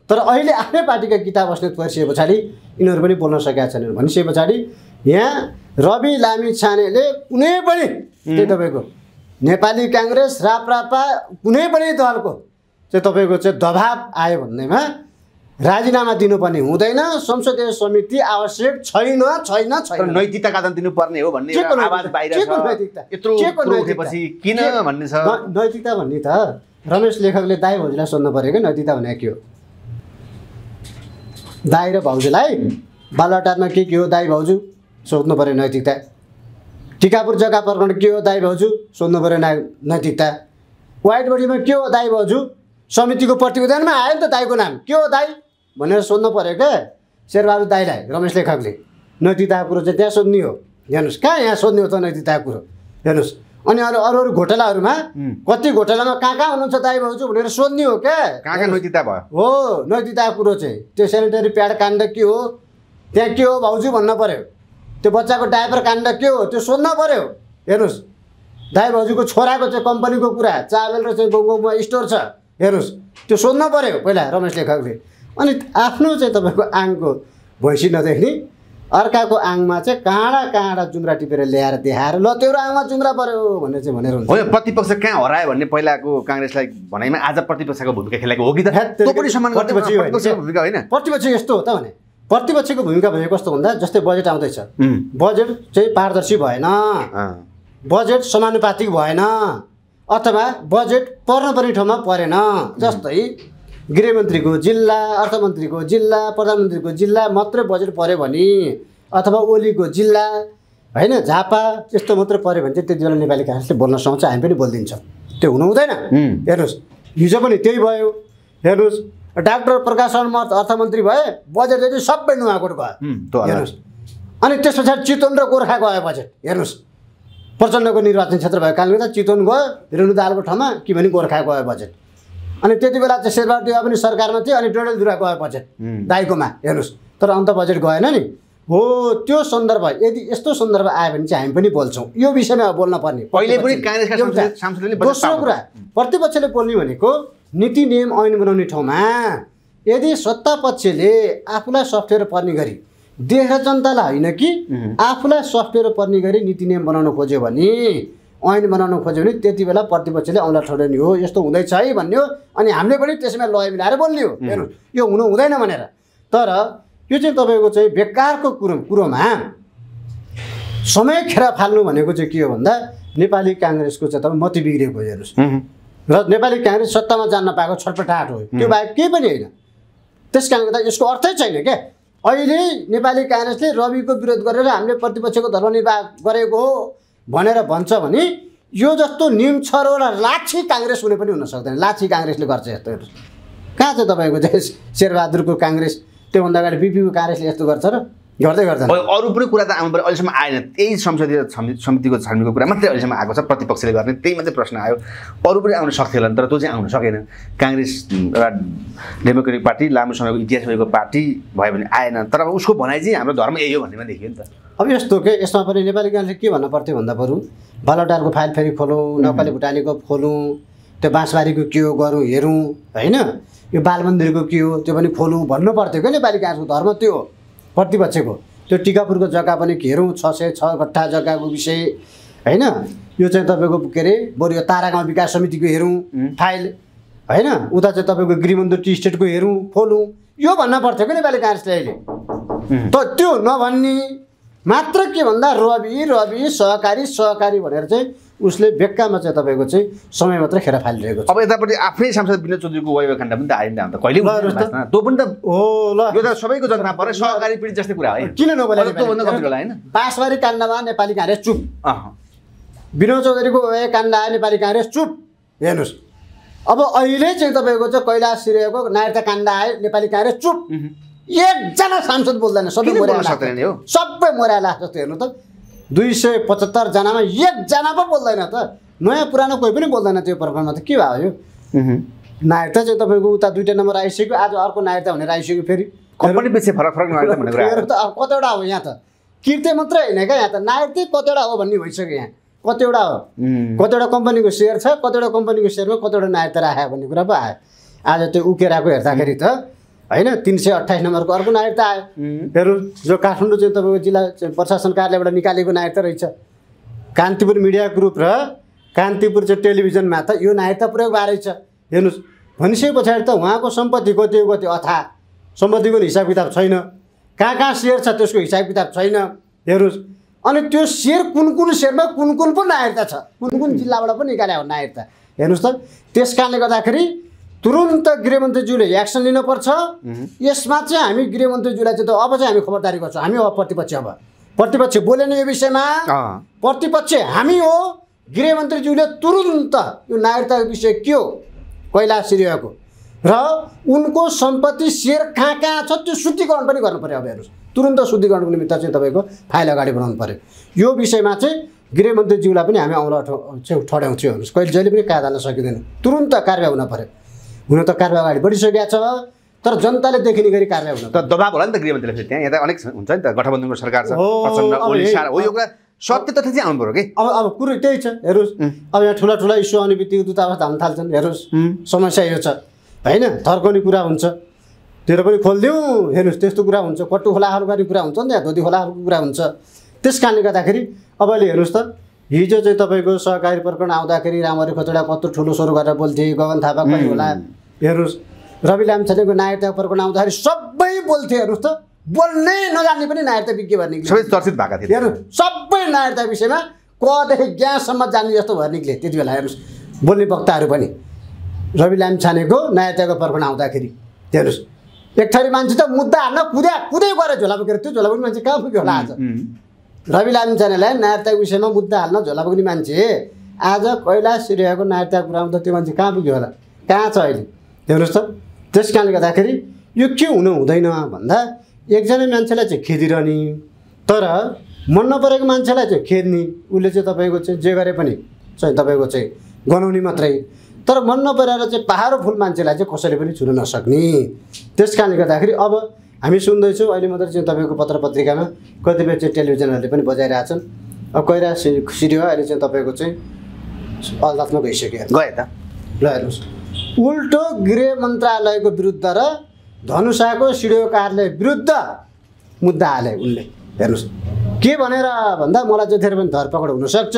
Speaker 2: तर अहिले आफ्नै पार्टीका गीता बस्नेत परिसके पछाडि यिनीहरू पनि बोल्न सकेका छैनन् भनिसके पछाडि यहाँ रवि लामिछानेले कुनै पनि त्यही तपाईँको नेपाली काङ्ग्रेस राप्रपा कुनै पनि दलको चाहिँ तपाईँको चाहिँ दबाब आयो भन्दैमा राजीनामा दिनुपर्ने हुँदैन, संसदीय समिति आवश्यक छैन छैन छैन,
Speaker 1: नैतिकता कानुन दिनुपर्ने हो भन्ने आवाज बाहिर छ। यत्रो उठेपछि किन भन्ने छ
Speaker 2: नैतिकता भन्ने त रमेश लेखकले दाइ भाउजूलाई सोध्नु पऱ्यो क्या नैतिकता भनेको के हो। दाइ र भाउजूलाई बालुवाटारमा के हो दाइ भाउजू सोध्नु पऱ्यो नैतिकता। टिकापुर जग्गा प्रकरण के हो दाइ भाउजू सोध्नु पऱ्यो नैतिकता। व्हाइट बडीमा के हो दाइ भाउजू समितिको प्रतिवेदनमा आयो नि त दाइको नाम के हो दाइ भनेर सोध्नु पऱ्यो क्या शेरबहादुर दाइलाई रमेश लेखकले। नैतिकताको कुरो चाहिँ त्यहाँ सोध्ने हो। हेर्नुहोस् कहाँ यहाँ सोध्ने हो त नैतिकताको कुरो। हेर्नुहोस् अनि अरू अरू घोटालाहरूमा कति घोटालामा कहाँ हुनुहुन्छ दाइ भाउजू भनेर सोध्ने हो क्या।
Speaker 1: कहाँ नैतिकता भयो
Speaker 2: हो नैतिकताको कुरो चाहिँ त्यो सेनिटरी प्याड काण्ड के हो त्यहाँ के हो भाउजू भन्न पऱ्यो। त्यो बच्चाको डायपर काण्ड के हो त्यो सोध्न पऱ्यो। हेर्नुहोस् दाइ भाउजूको छोराको चाहिँ कम्पनीको कुरा चावल र चाहिँ गाउँमा स्टोर छ हेर्नुहोस् त्यो सोध्न पऱ्यो पहिला रमेश लेखकले। अनि आफ्नो चाहिँ तपाईँको आङको भैँसी नदेख्ने अर्काको आङमा चाहिँ काँडा जुम्रा टिपेर ल्याएर देखाएर ल तेरो आङमा जुम्रा पऱ्यो भनेर चाहिँ भनेर हुन्छ।
Speaker 1: होइन प्रतिपक्ष कहाँ हरायो भन्ने पहिलाको काङ्ग्रेसलाई भनाइमा आज प्रतिपक्षको भूमिका खेलेको हो कि त त्यो पनि सम्मान प्रतिपक्षको भूमिका होइन।
Speaker 2: प्रतिपक्ष यस्तो हो त भने प्रतिपक्षको भूमिका भनेको कस्तो भन्दा जस्तै बजेट आउँदैछ बजेट चाहिँ पारदर्शी भएन, बजेट समानुपातिक भएन अथवा बजेट पर्नुपर्ने ठाउँमा परेन। जस्तै गृहमन्त्रीको जिल्ला, अर्थमन्त्रीको जिल्ला, प्रधानमन्त्रीको जिल्ला मात्रै बजेट पऱ्यो भने अथवा ओलीको जिल्ला होइन झापा त्यस्तो मात्रै पऱ्यो भने चाहिँ त्यति बेला नेपाली काङ्ग्रेसले बोल्न सक्छ, हामी पनि बोलिदिन्छौँ। त्यो हुनु हुँदैन। हेर्नुहोस् हिजो पनि त्यही भयो। हेर्नुहोस् डाक्टर प्रकाश शर्मा अर्थमन्त्री भए बजेट चाहिँ सबै नुहाकोट भयो। हेर्नुहोस् अनि त्यस पछाडि चितवन र गोर्खा गयो बजेट। हेर्नुहोस् प्रचण्डको निर्वाचन क्षेत्र भएको कारणले गर्दा चितवन गयो रेणु दाहालको ठाउँमा कि भने गोर्खा गयो बजेट। अनि त्यति बेला चाहिँ शेरबहादुर देउवा पनि सरकारमा थियो अनि डडेलधुरा गयो बजेट दाइकोमा। हेर्नुहोस् तर अन्त बजेट गएन नि। हो त्यो सन्दर्भ यदि यस्तो सन्दर्भ आयो भने चाहिँ हामी पनि बोल्छौँ यो विषयमा बोल्न पर्ने।
Speaker 1: पहिले पनि काङ्ग्रेसका सांसदले
Speaker 2: दोस्रो कुरा प्रतिपक्षले बोल्ने भनेको नीति नियम ऐन बनाउने ठाउँमा यदि सत्ता पक्षले आफूलाई सफ्टवेयर पर्ने गरी देश र जनतालाई होइन कि आफूलाई सफ्टवेयर पर्ने गरी नीति नियम बनाउन खोज्यो भने ऐन बनाउन खोज्यो भने त्यति बेला प्रतिपक्षले औँला ठड्याउने हो यस्तो हुँदैछ है भन्ने हो। अनि हामीले पनि त्यसमा लय मिलाएर बोल्ने हो। हेर्नु यो हुनु हुँदैन भनेर। तर यो चाहिँ तपाईँको चाहिँ बेकारको कुरोमा समय खेर फाल्नु भनेको चाहिँ के हो भन्दा नेपाली काङ्ग्रेसको चाहिँ तपाईँ मति बिग्रिएको हेर्नुहोस् र नेपाली काङ्ग्रेस सत्तामा जान्न पाएको छटपटाहट हो। त्यो बाहेक केही पनि होइन। त्यस कारणले गर्दा यसको अर्थै छैन क्या। अहिले नेपाली काङ्ग्रेसले रविको विरोध गरेर हामीले प्रतिपक्षको धर्मनिर्वाह गरेको हो भनेर भन्छ भने यो जस्तो निमछरो र लाछी काङ्ग्रेस हुने पनि हुन सक्दैन। लाछी काङ्ग्रेसले गर्छ यस्तो। कहाँ छ तपाईँको चाहिँ शेरबहादुरको काङ्ग्रेस त्योभन्दा अगाडि बिपीको काङ्ग्रेसले यस्तो गर्छ र गर्दै गर्दैन।
Speaker 1: अरू पनि कुरा त आउनु पर्यो अहिलेसम्म आएन। त्यही संसदीय समितिको छानबिनको कुरा मात्रै अहिलेसम्म आएको छ प्रतिपक्षले गर्ने त्यही मात्रै प्रश्न आयो। अरू पनि आउन सक्थ्यो होला तर त्यो चाहिँ आउन सकेन। काङ्ग्रेस एउटा डेमोक्रेटिक पार्टी लामो समयको इतिहास भएको पार्टी भयो भने आएन। तर अब उसको भनाइ चाहिँ हाम्रो धर्म यही हो भन्नेमा देखियो नि त।
Speaker 2: अब यस्तो के यसमा पनि नेपाली काङ्ग्रेसले के भन्नु पर्थ्यो भन्दा बरु बालुवाटारको फाइल फेरि खोलौँ, नक्कली भुटानीको खोलौँ, त्यो बाँसबारीको के हो गरौँ हेरौँ होइन, यो बाल मन्दिरको के हो त्यो पनि खोलौँ भन्नु पर्थ्यो क्या। नेपाली काङ्ग्रेसको धर्म त्यो हो प्रतिपक्षको। त्यो टिकापुरको जग्गा पनि हेरौँ 606 गट्ठा जग्गाको विषय होइन। यो चाहिँ तपाईँको के अरे बरु यो तारागाउँ विकास समितिको हेरौँ फाइल होइन। उता चाहिँ तपाईँको गृहमन्त्री टी स्टेटको हेरौँ खोलौँ यो भन्न पर्थ्यो क्या नेपाली काङ्ग्रेसले अहिले। त त्यो नभन्ने मात्र के भन्दा रवि सहकारी भनेर चाहिँ उसले बेक्कामा चाहिँ तपाईँको चाहिँ समय मात्र खेर फालिरहेको छ।
Speaker 1: अब यतापट्टि आफ्नै सांसद विनोद चौधरीको वैभव खण्ड पनि त आयो नि त कहिले त्यो पनि त
Speaker 2: हो ल
Speaker 1: यो त सबैको जग्गामा परे सहकारी पीडित जस्तै कुरा हो।
Speaker 2: किन नबोले
Speaker 1: त्योभन्दा कति होला होइन।
Speaker 2: बाँसबारी काण्डमा नेपाली काङ्ग्रेस चुप, विनोद चौधरीको वैभव काण्ड आयो नेपाली काङ्ग्रेस चुप। हेर्नुहोस् अब अहिले चाहिँ तपाईँको चाहिँ कैलाश सिरेको नायरता काण्ड आयो नेपाली काङ्ग्रेस चुप। एकजना सांसद बोल्दैन सबै मर्याला जस्तो। हेर्नु त 275 जनामा एकजना पो बोल्दैन त। नयाँ पुरानो कोही पनि बोल्दैन त्यो प्रकरणमा त के भयो यो। नायरता चाहिँ तपाईँको उता 2 नम्बर आइसक्यो आज अर्को नायरता भनेर आइसक्यो फेरि
Speaker 1: कम्पनी पछि फरक नायरता भन्ने कुरा
Speaker 2: त। अब कतिवटा हो यहाँ त किर्ते मात्रै होइन क्या यहाँ त नायरतै कतिवटा हो भन्ने भइसक्यो। यहाँ कतिवटा हो कतिवटा कम्पनीको सेयर छ कतिवटा कम्पनीको सेयरमा कतिवटा नायरता राख्यो भन्ने कुरा पो आयो। आज त्यो उकेराको हेर्दाखेरि त होइन 328 नम्बरको अर्को नागरिकता आयो हेर्नु जो काठमाडौँ चाहिँ तपाईँको जिल्ला प्रशासन कार्यालयबाट निकालेको नागरिकता रहेछ कान्तिपुर मिडिया ग्रुप र कान्तिपुर चाहिँ टेलिभिजनमा त यो नागरिकता प्रयोग भएर रहेछ हेर्नुहोस् भनिसके पछाडि त उहाँको सम्पत्ति कति अथा सम्पत्तिको हिसाब किताब छैन कहाँ सेयर छ त्यसको हिसाब किताब छैन हेर्नुहोस् अनि त्यो सेयर कुन सेयरमा कुन पो नागरिकता छ कुन जिल्लाबाट पनि निकाले हो नागरिकता हेर्नुहोस् त त्यस कारणले गर्दाखेरि तुरुन्त गृहमन्त्रीज्यूले एक्सन लिनुपर्छ यसमा चाहिँ हामी गृहमन्त्रीज्यूलाई चाहिँ अब चाहिँ हामी खबरदारी गर्छौँ हामी अब प्रतिपक्ष बोलेन यो विषयमा प्रतिपक्ष हामी हो गृहमन्त्रीज्यूले तुरुन्त यो नागरिकताको विषय के हो कैलाश सिरियाको र उनको सम्पत्ति सेयर कहाँ छ त्यो शुद्धिकरण पनि गर्नु पर्यो अब हेर्नुहोस् तुरुन्त शुद्धिकरणको निमित्त चाहिँ तपाईँको फाइल अगाडि बढाउनु पर्यो यो विषयमा चाहिँ गृहमन्त्रीज्यूलाई पनि हामी औँला चाहिँ ठड्याउँछौँ हेर्नुहोस् कहिले जहिले पनि कायदा हाल्न सकिँदैन तुरुन्त कारबाही हुन पर्यो हुन त कारबाही अगाडि बढिसकेको छ तर जनताले देखिने गरी कारबाही हुन त
Speaker 1: दबाब होला नि त गृहमन्त्रीले फेरि त्यहाँ यता अनेक हुन्छ नि त गठबन्धनको सरकार छ प्रचण्ड ओली सारा हो यो कुरा सत्य तथ्य चाहिँ आउनु पर्यो कि
Speaker 2: अब कुरो त्यही छ हेर्नुहोस् अब यहाँ ठुला इस्यु आउने बित्तिकै दूतावास धान्न थाल्छन् हेर्नुहोस् समस्या यो छ होइन थर्काउने कुरा हुन्छ त्यो पनि खोलिदिउँ हेर्नुहोस् त्यस्तो कुरा हुन्छ कट्टु खोलाहरू गर्ने कुरा हुन्छ नि त धोती खोलाहरूको कुरा हुन्छ त्यस कारणले गर्दाखेरि अब अहिले हेर्नुहोस् त हिजो चाहिँ तपाईँको सहकारी प्रकरण आउँदाखेरि रामहरि खतडा कत्रो ठुलो स्वर गरेर बोल्थे गगन थापा कहिले होला हेर्नुहोस् रवि लामिछानेको नागरिकता प्रकरण आउँदाखेरि सबै बोल्थे हेर्नुहोस् त बोल्नै नजान्ने पनि नागरिकता विज्ञ भएर निक्ले
Speaker 1: सबै चर्चित भएका थिए
Speaker 2: हेर्नु सबै नागरिकता विषयमा कदेखि ज्ञानसम्म जान्ने जस्तो भएर निक्ले त्यति बेला हेर्नुहोस् बोल्ने वक्ताहरू पनि रवि लामिछानेको नागरिकताको प्रकरण आउँदाखेरि हेर्नुहोस् एक थरी मान्छे त मुद्दा हाल्न कुदै गएर झोला बोकेर त्यो झोला बोक्ने मान्छे कहाँ पुग्यो होला आज रवि लामिछानेलाई नागरिकताको विषयमा मुद्दा हाल्न झोला बोक्ने मान्छे आज कैलाश सिरियाको नागरिकता कुरा आउँदा त्यो मान्छे कहाँ पुग्यो होला कहाँ छ अहिले हेर्नुहोस् त त्यस कारणले गर्दाखेरि यो के हुनु हुँदैन भन्दा एकजना मान्छेलाई चाहिँ खेदिरहने तर मन नपरेको मान्छेलाई चाहिँ खेद्ने उसले चाहिँ तपाईँको चाहिँ जे गरे पनि चाहिँ तपाईँको चाहिँ गनाउने मात्रै तर मन नपरेर चाहिँ पहाडो फुल मान्छेलाई चाहिँ कसैले पनि छुन नसक्ने त्यस कारणले गर्दाखेरि अब हामी सुन्दैछौँ अहिले मात्र चाहिँ तपाईँको पत्र पत्रिकामा कतिपय चाहिँ टेलिभिजनहरूले पनि बजाइरहेछन् अब कैलाश सिरिया अहिले चाहिँ तपाईँको चाहिँ अदालतमा गइसक्यो
Speaker 1: गए त
Speaker 2: ल हेर्नुहोस् उल्टो गृह मन्त्रालयको विरुद्ध र धनुषाको सिडिओ कार्यालय विरुद्ध मुद्दा हाले उनले हेर्नुहोस् के भनेर भन्दा मलाई जतिखेर पनि धरपकड हुनसक्छ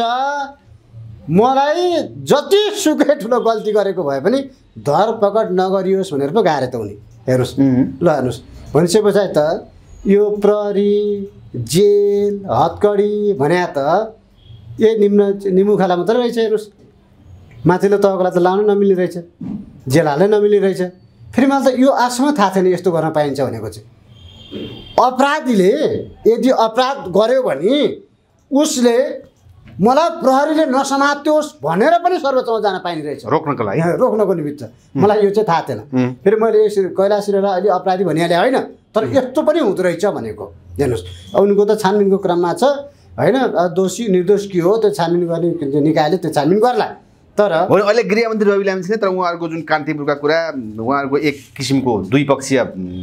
Speaker 2: मलाई जतिसुकै ठुलो गल्ती गरेको भए पनि धरपकड नगरियोस् भनेर पो गाह्रो त उनी हेर्नुहोस् ल हेर्नुहोस् भनिसके पछाडि त यो प्रहरी जेल हत्कडी भने त यही निमुखाला मात्रै रहेछ हेर्नुहोस् माथिल्लो तहकोलाई त लाउनु नमिल्ने रहेछ जेल हाल्नै नमिल्ने रहेछ फेरि मलाई त यो आजसम्म थाहा छैन यस्तो गर्न पाइन्छ भनेको चाहिँ अपराधीले यदि अपराध गर्यो भने उसले मलाई प्रहरीले नसमात्योस् भनेर पनि सर्वोच्चमा जान पाइने रहेछ रोक्नको निमित्त मलाई यो चाहिँ थाहा थिएन फेरि मैले यसरी कैलाश सिरिया अहिले अपराधी भनिहालेँ होइन तर यस्तो पनि हुँदो रहेछ भनेको हेर्नुहोस् उनको त छानबिनको क्रममा छ होइन दोषी निर्दोष के हो त्यो छानबिन गर्ने निकायले त्यो छानबिन गर्ला तर
Speaker 1: अहिले गृहमन्त्री रवि लामिछाने तर उहाँहरूको जुन कान्तिपुरका कुरा उहाँहरूको एक किसिमको द्विपक्षीय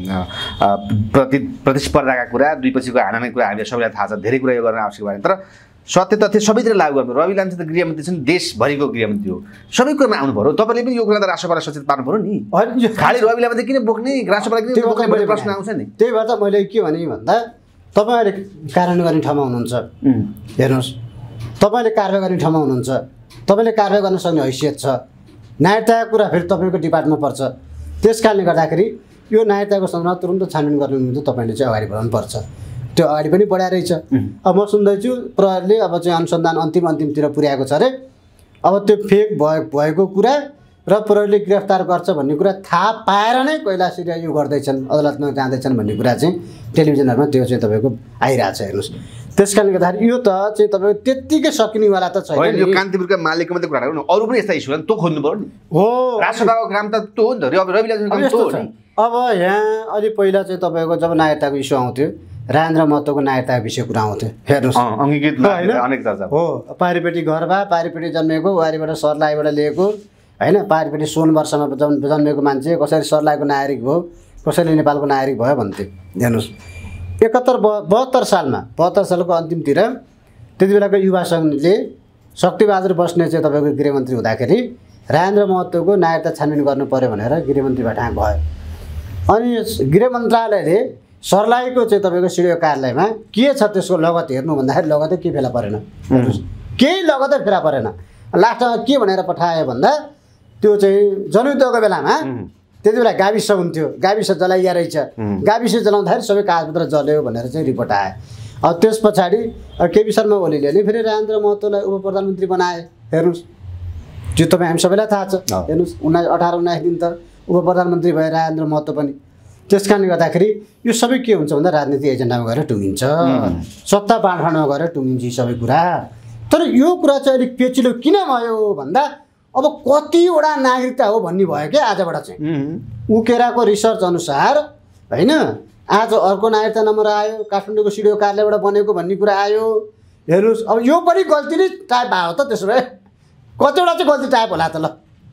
Speaker 1: प्रतिस्पर्धाका कुरा द्विपक्षीयको हानाने कुरा हामीलाई सबैलाई थाहा छ धेरै कुरा यो गर्न आवश्यक भएन तर सत्य तथ्य सबैतिर लागू गर्नु रवि लामिछाने त गृहमन्त्री छन् देशभरिको गृहमन्त्री हो सबै कुरामा आउनु पर्यो तपाईँले पनि यो कुरा त राष्ट्रपतिलाई सचेत पार्नु पर्यो नि खालि रवि लामिछाने किन बोक्ने राष्ट्रपतिलाई किन बोक्ने प्रश्न आउँछ नि
Speaker 2: त्यही भएर त मैले के भने भन्दा तपाईँहरूले कार्यान्वयन गर्ने ठाउँमा हुनुहुन्छ हेर्नुहोस् तपाईँले कारबाही गर्ने ठाउँमा हुनुहुन्छ तपाईँले कारबाही गर्न सक्ने हैसियत छ नागरिकताको कुरा फेरि तपाईँको डिपार्टमेन्टमा पर्छ त्यस कारणले गर्दाखेरि यो नागरिकताको सन्दर्भमा तुरुन्त छानबिन गर्ने निम्ति तपाईँले चाहिँ अगाडि बढाउनु पर्छ त्यो अगाडि पनि बढाएर रहेछ अब म सुन्दैछु प्रहरीले अब चाहिँ अनुसन्धान अन्तिमतिर पुर्याएको छ अरे अब त्यो फेक भएको कुरा र प्रहरीले गिरफ्तार गर्छ भन्ने कुरा थाहा पाएर नै कैलाश सिरिया यो गर्दैछन् अदालतमा जाँदैछन् भन्ने कुरा चाहिँ टेलिभिजनहरूमा त्यो चाहिँ तपाईँको आइरहेको छ हेर्नुहोस् त्यस कारणले गर्दाखेरि यो त चाहिँ तपाईँको त्यत्तिकै सकिनेवाला त छैन
Speaker 1: यो कान्तिपुरका मालिकको मात्रै कुरा गर्नु अरू पनि यस्ता इस्यु त खोज्नु पर्यो नि
Speaker 2: हो
Speaker 1: राष्ट्रपतिको काम त त्यो हो नि त रवि लामिछाने
Speaker 2: अब यहाँ अलि पहिला चाहिँ तपाईँको जब नागरिकताको इस्यु आउँथ्यो राजेन्द्र महतोको नागरिकताको विषय कुरा आउँथ्यो हेर्नुहोस्
Speaker 1: अङ्गीकृत अनेक चर्चा
Speaker 2: हो पारिपेटी घर भए पारिपेटी जन्मेको वारीबाट सर्लाहीबाट लिएको होइन पारिपेटी 16 वर्षमा जन्मेको मान्छे कसरी सर्लाहीको नागरिक भयो कसैले नेपालको नागरिक भयो भन्थे हेर्नुहोस् 72 सालको अन्तिमतिर त्यति बेलाको युवा सङ्घले शक्तिबहादुर बस्ने चाहिँ तपाईँको गृहमन्त्री हुँदाखेरि राजेन्द्र महतोको नागरिकता छानबिन गर्नु पर्यो भनेर गृहमन्त्रीबाट भयो अनि गृह मन्त्रालयले सर्लाहीको चाहिँ तपाईँको सिडिओ कार्यालयमा के छ त्यसको लगत हेर्नु भन्दाखेरि लगतै के फेला परेन, केही लगतै फेला परेन। लास्टमा के भनेर पठायो भन्दा त्यो चाहिँ जनयुद्धको बेलामा त्यति बेला गाविस हुन्थ्यो, गाविस जलाइया रहेछ, गाविस जलाउँदाखेरि सबै कागजपत्र जल्यो भनेर चाहिँ रिपोर्ट आयो। अब त्यस पछाडि केपी शर्मा ओलीले नि फेरि राजेन्द्र महतोलाई उप प्रधानमन्त्री बनाए। हेर्नुहोस्, त्यो तपाईँ हामी सबैलाई थाहा छ। हेर्नुहोस् 18-19 दिन त उप प्रधानमन्त्री भए राजेन्द्र महतो पनि। त्यस कारणले गर्दाखेरि यो सबै के हुन्छ भन्दा राजनीतिक एजेन्डामा गएर टुङ्गिन्छ, सत्ता बाँडफाँडमा गएर टुङ्गिन्छ यी सबै कुरा। तर यो कुरा चाहिँ अलिक पेचिलो किन भयो भन्दा अब कतिवटा नागरिकता हो भन्ने भयो क्या आजबाट चाहिँ। उकेराको रिसर्च अनुसार होइन, आज अर्को नागरिकता नम्बर आयो, काठमाडौँको सिडिओ कार्यालयबाट बनेको भन्ने कुरा आयो। हेर्नुहोस्, अब यो पनि गल्ती नै टाइप भयो त। त्यसो भए कतिवटा चाहिँ गल्ती टाइप होला त। ल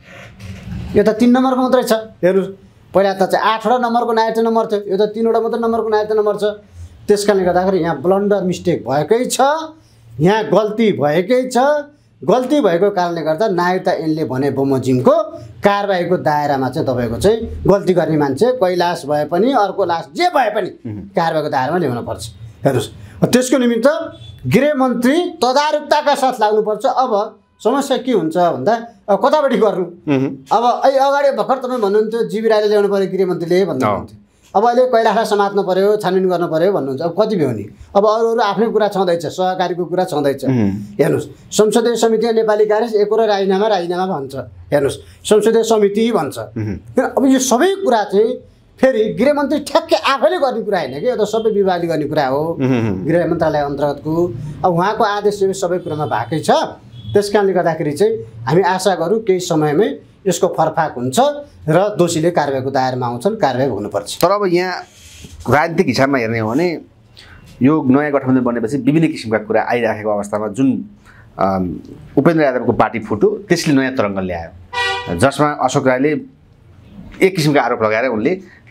Speaker 2: यो त 3 नम्बरको मात्रै छ। हेर्नुहोस्, पहिला त चाहिँ 8वटा नम्बरको नागरिकता नम्बर थियो, यो त 3वटा मात्रै नम्बरको नागरिकता नम्बर छ। त्यस कारणले गर्दाखेरि यहाँ ब्लन्डर मिस्टेक भएकै छ, यहाँ गल्ती भएकै छ। गल्ती भएको कारणले गर्दा नागरिकता ऐनले भने बमोजिमको कारबाहीको दायरामा चाहिँ तपाईँको चाहिँ गल्ती गर्ने मान्छे कैलाश भए पनि अर्को लास जे भए पनि कारबाहीको दायरामा ल्याउनुपर्छ। हेर्नुहोस्, त्यसको निमित्त गृहमन्त्री तदारुकताका साथ लाग्नुपर्छ। अब समस्या के हुन्छ भन्दा अब कतापट्टि गर्नु। अब अगाडि भर्खर तपाईँ भन्नुहुन्थ्यो जीवी राईले ल्याउनु पऱ्यो गृहमन्त्रीले भन्नुहुन्थ्यो। अब अहिले कैलाशलाई समात्नु पऱ्यो, छानबिन गर्नु पऱ्यो भन्नुहुन्छ। अब कति भ्याउने? अब अरू आफ्नै कुरा छँदैछ, सहकारीको कुरा छँदैछ। हेर्नुहोस्, संसदीय समिति नेपाली काङ्ग्रेस एक र राजीनामा भन्छ। हेर्नुहोस्, संसदीय समिति भन्छ। अब यो सबै कुरा चाहिँ फेरि गृहमन्त्री ठ्याक्कै आफैले गर्ने कुरा होइन कि, यो त सबै विभागले गर्ने कुरा हो, गृह मन्त्रालय अन्तर्गतको। अब उहाँको आदेश सबै कुरामा भएकै छ। त्यस कारणले गर्दाखेरि चाहिँ हामी आशा गरौँ केही समयमै यसको फरफाक हुन्छ र दोषीले कारबाहीको दायरामा आउँछन्, कारबाही हुनुपर्छ।
Speaker 1: तर अब यहाँ राजनीतिक हिसाबमा हेर्ने हो भने यो नयाँ गठबन्धन बनेपछि विभिन्न किसिमका कुरा आइराखेको अवस्थामा जुन उपेन्द्र यादवको पार्टी फुट्यो त्यसले नयाँ तरङ्ग ल्यायो, जसमा अशोक राईले एक किसिमको आरोप लगाएर उनले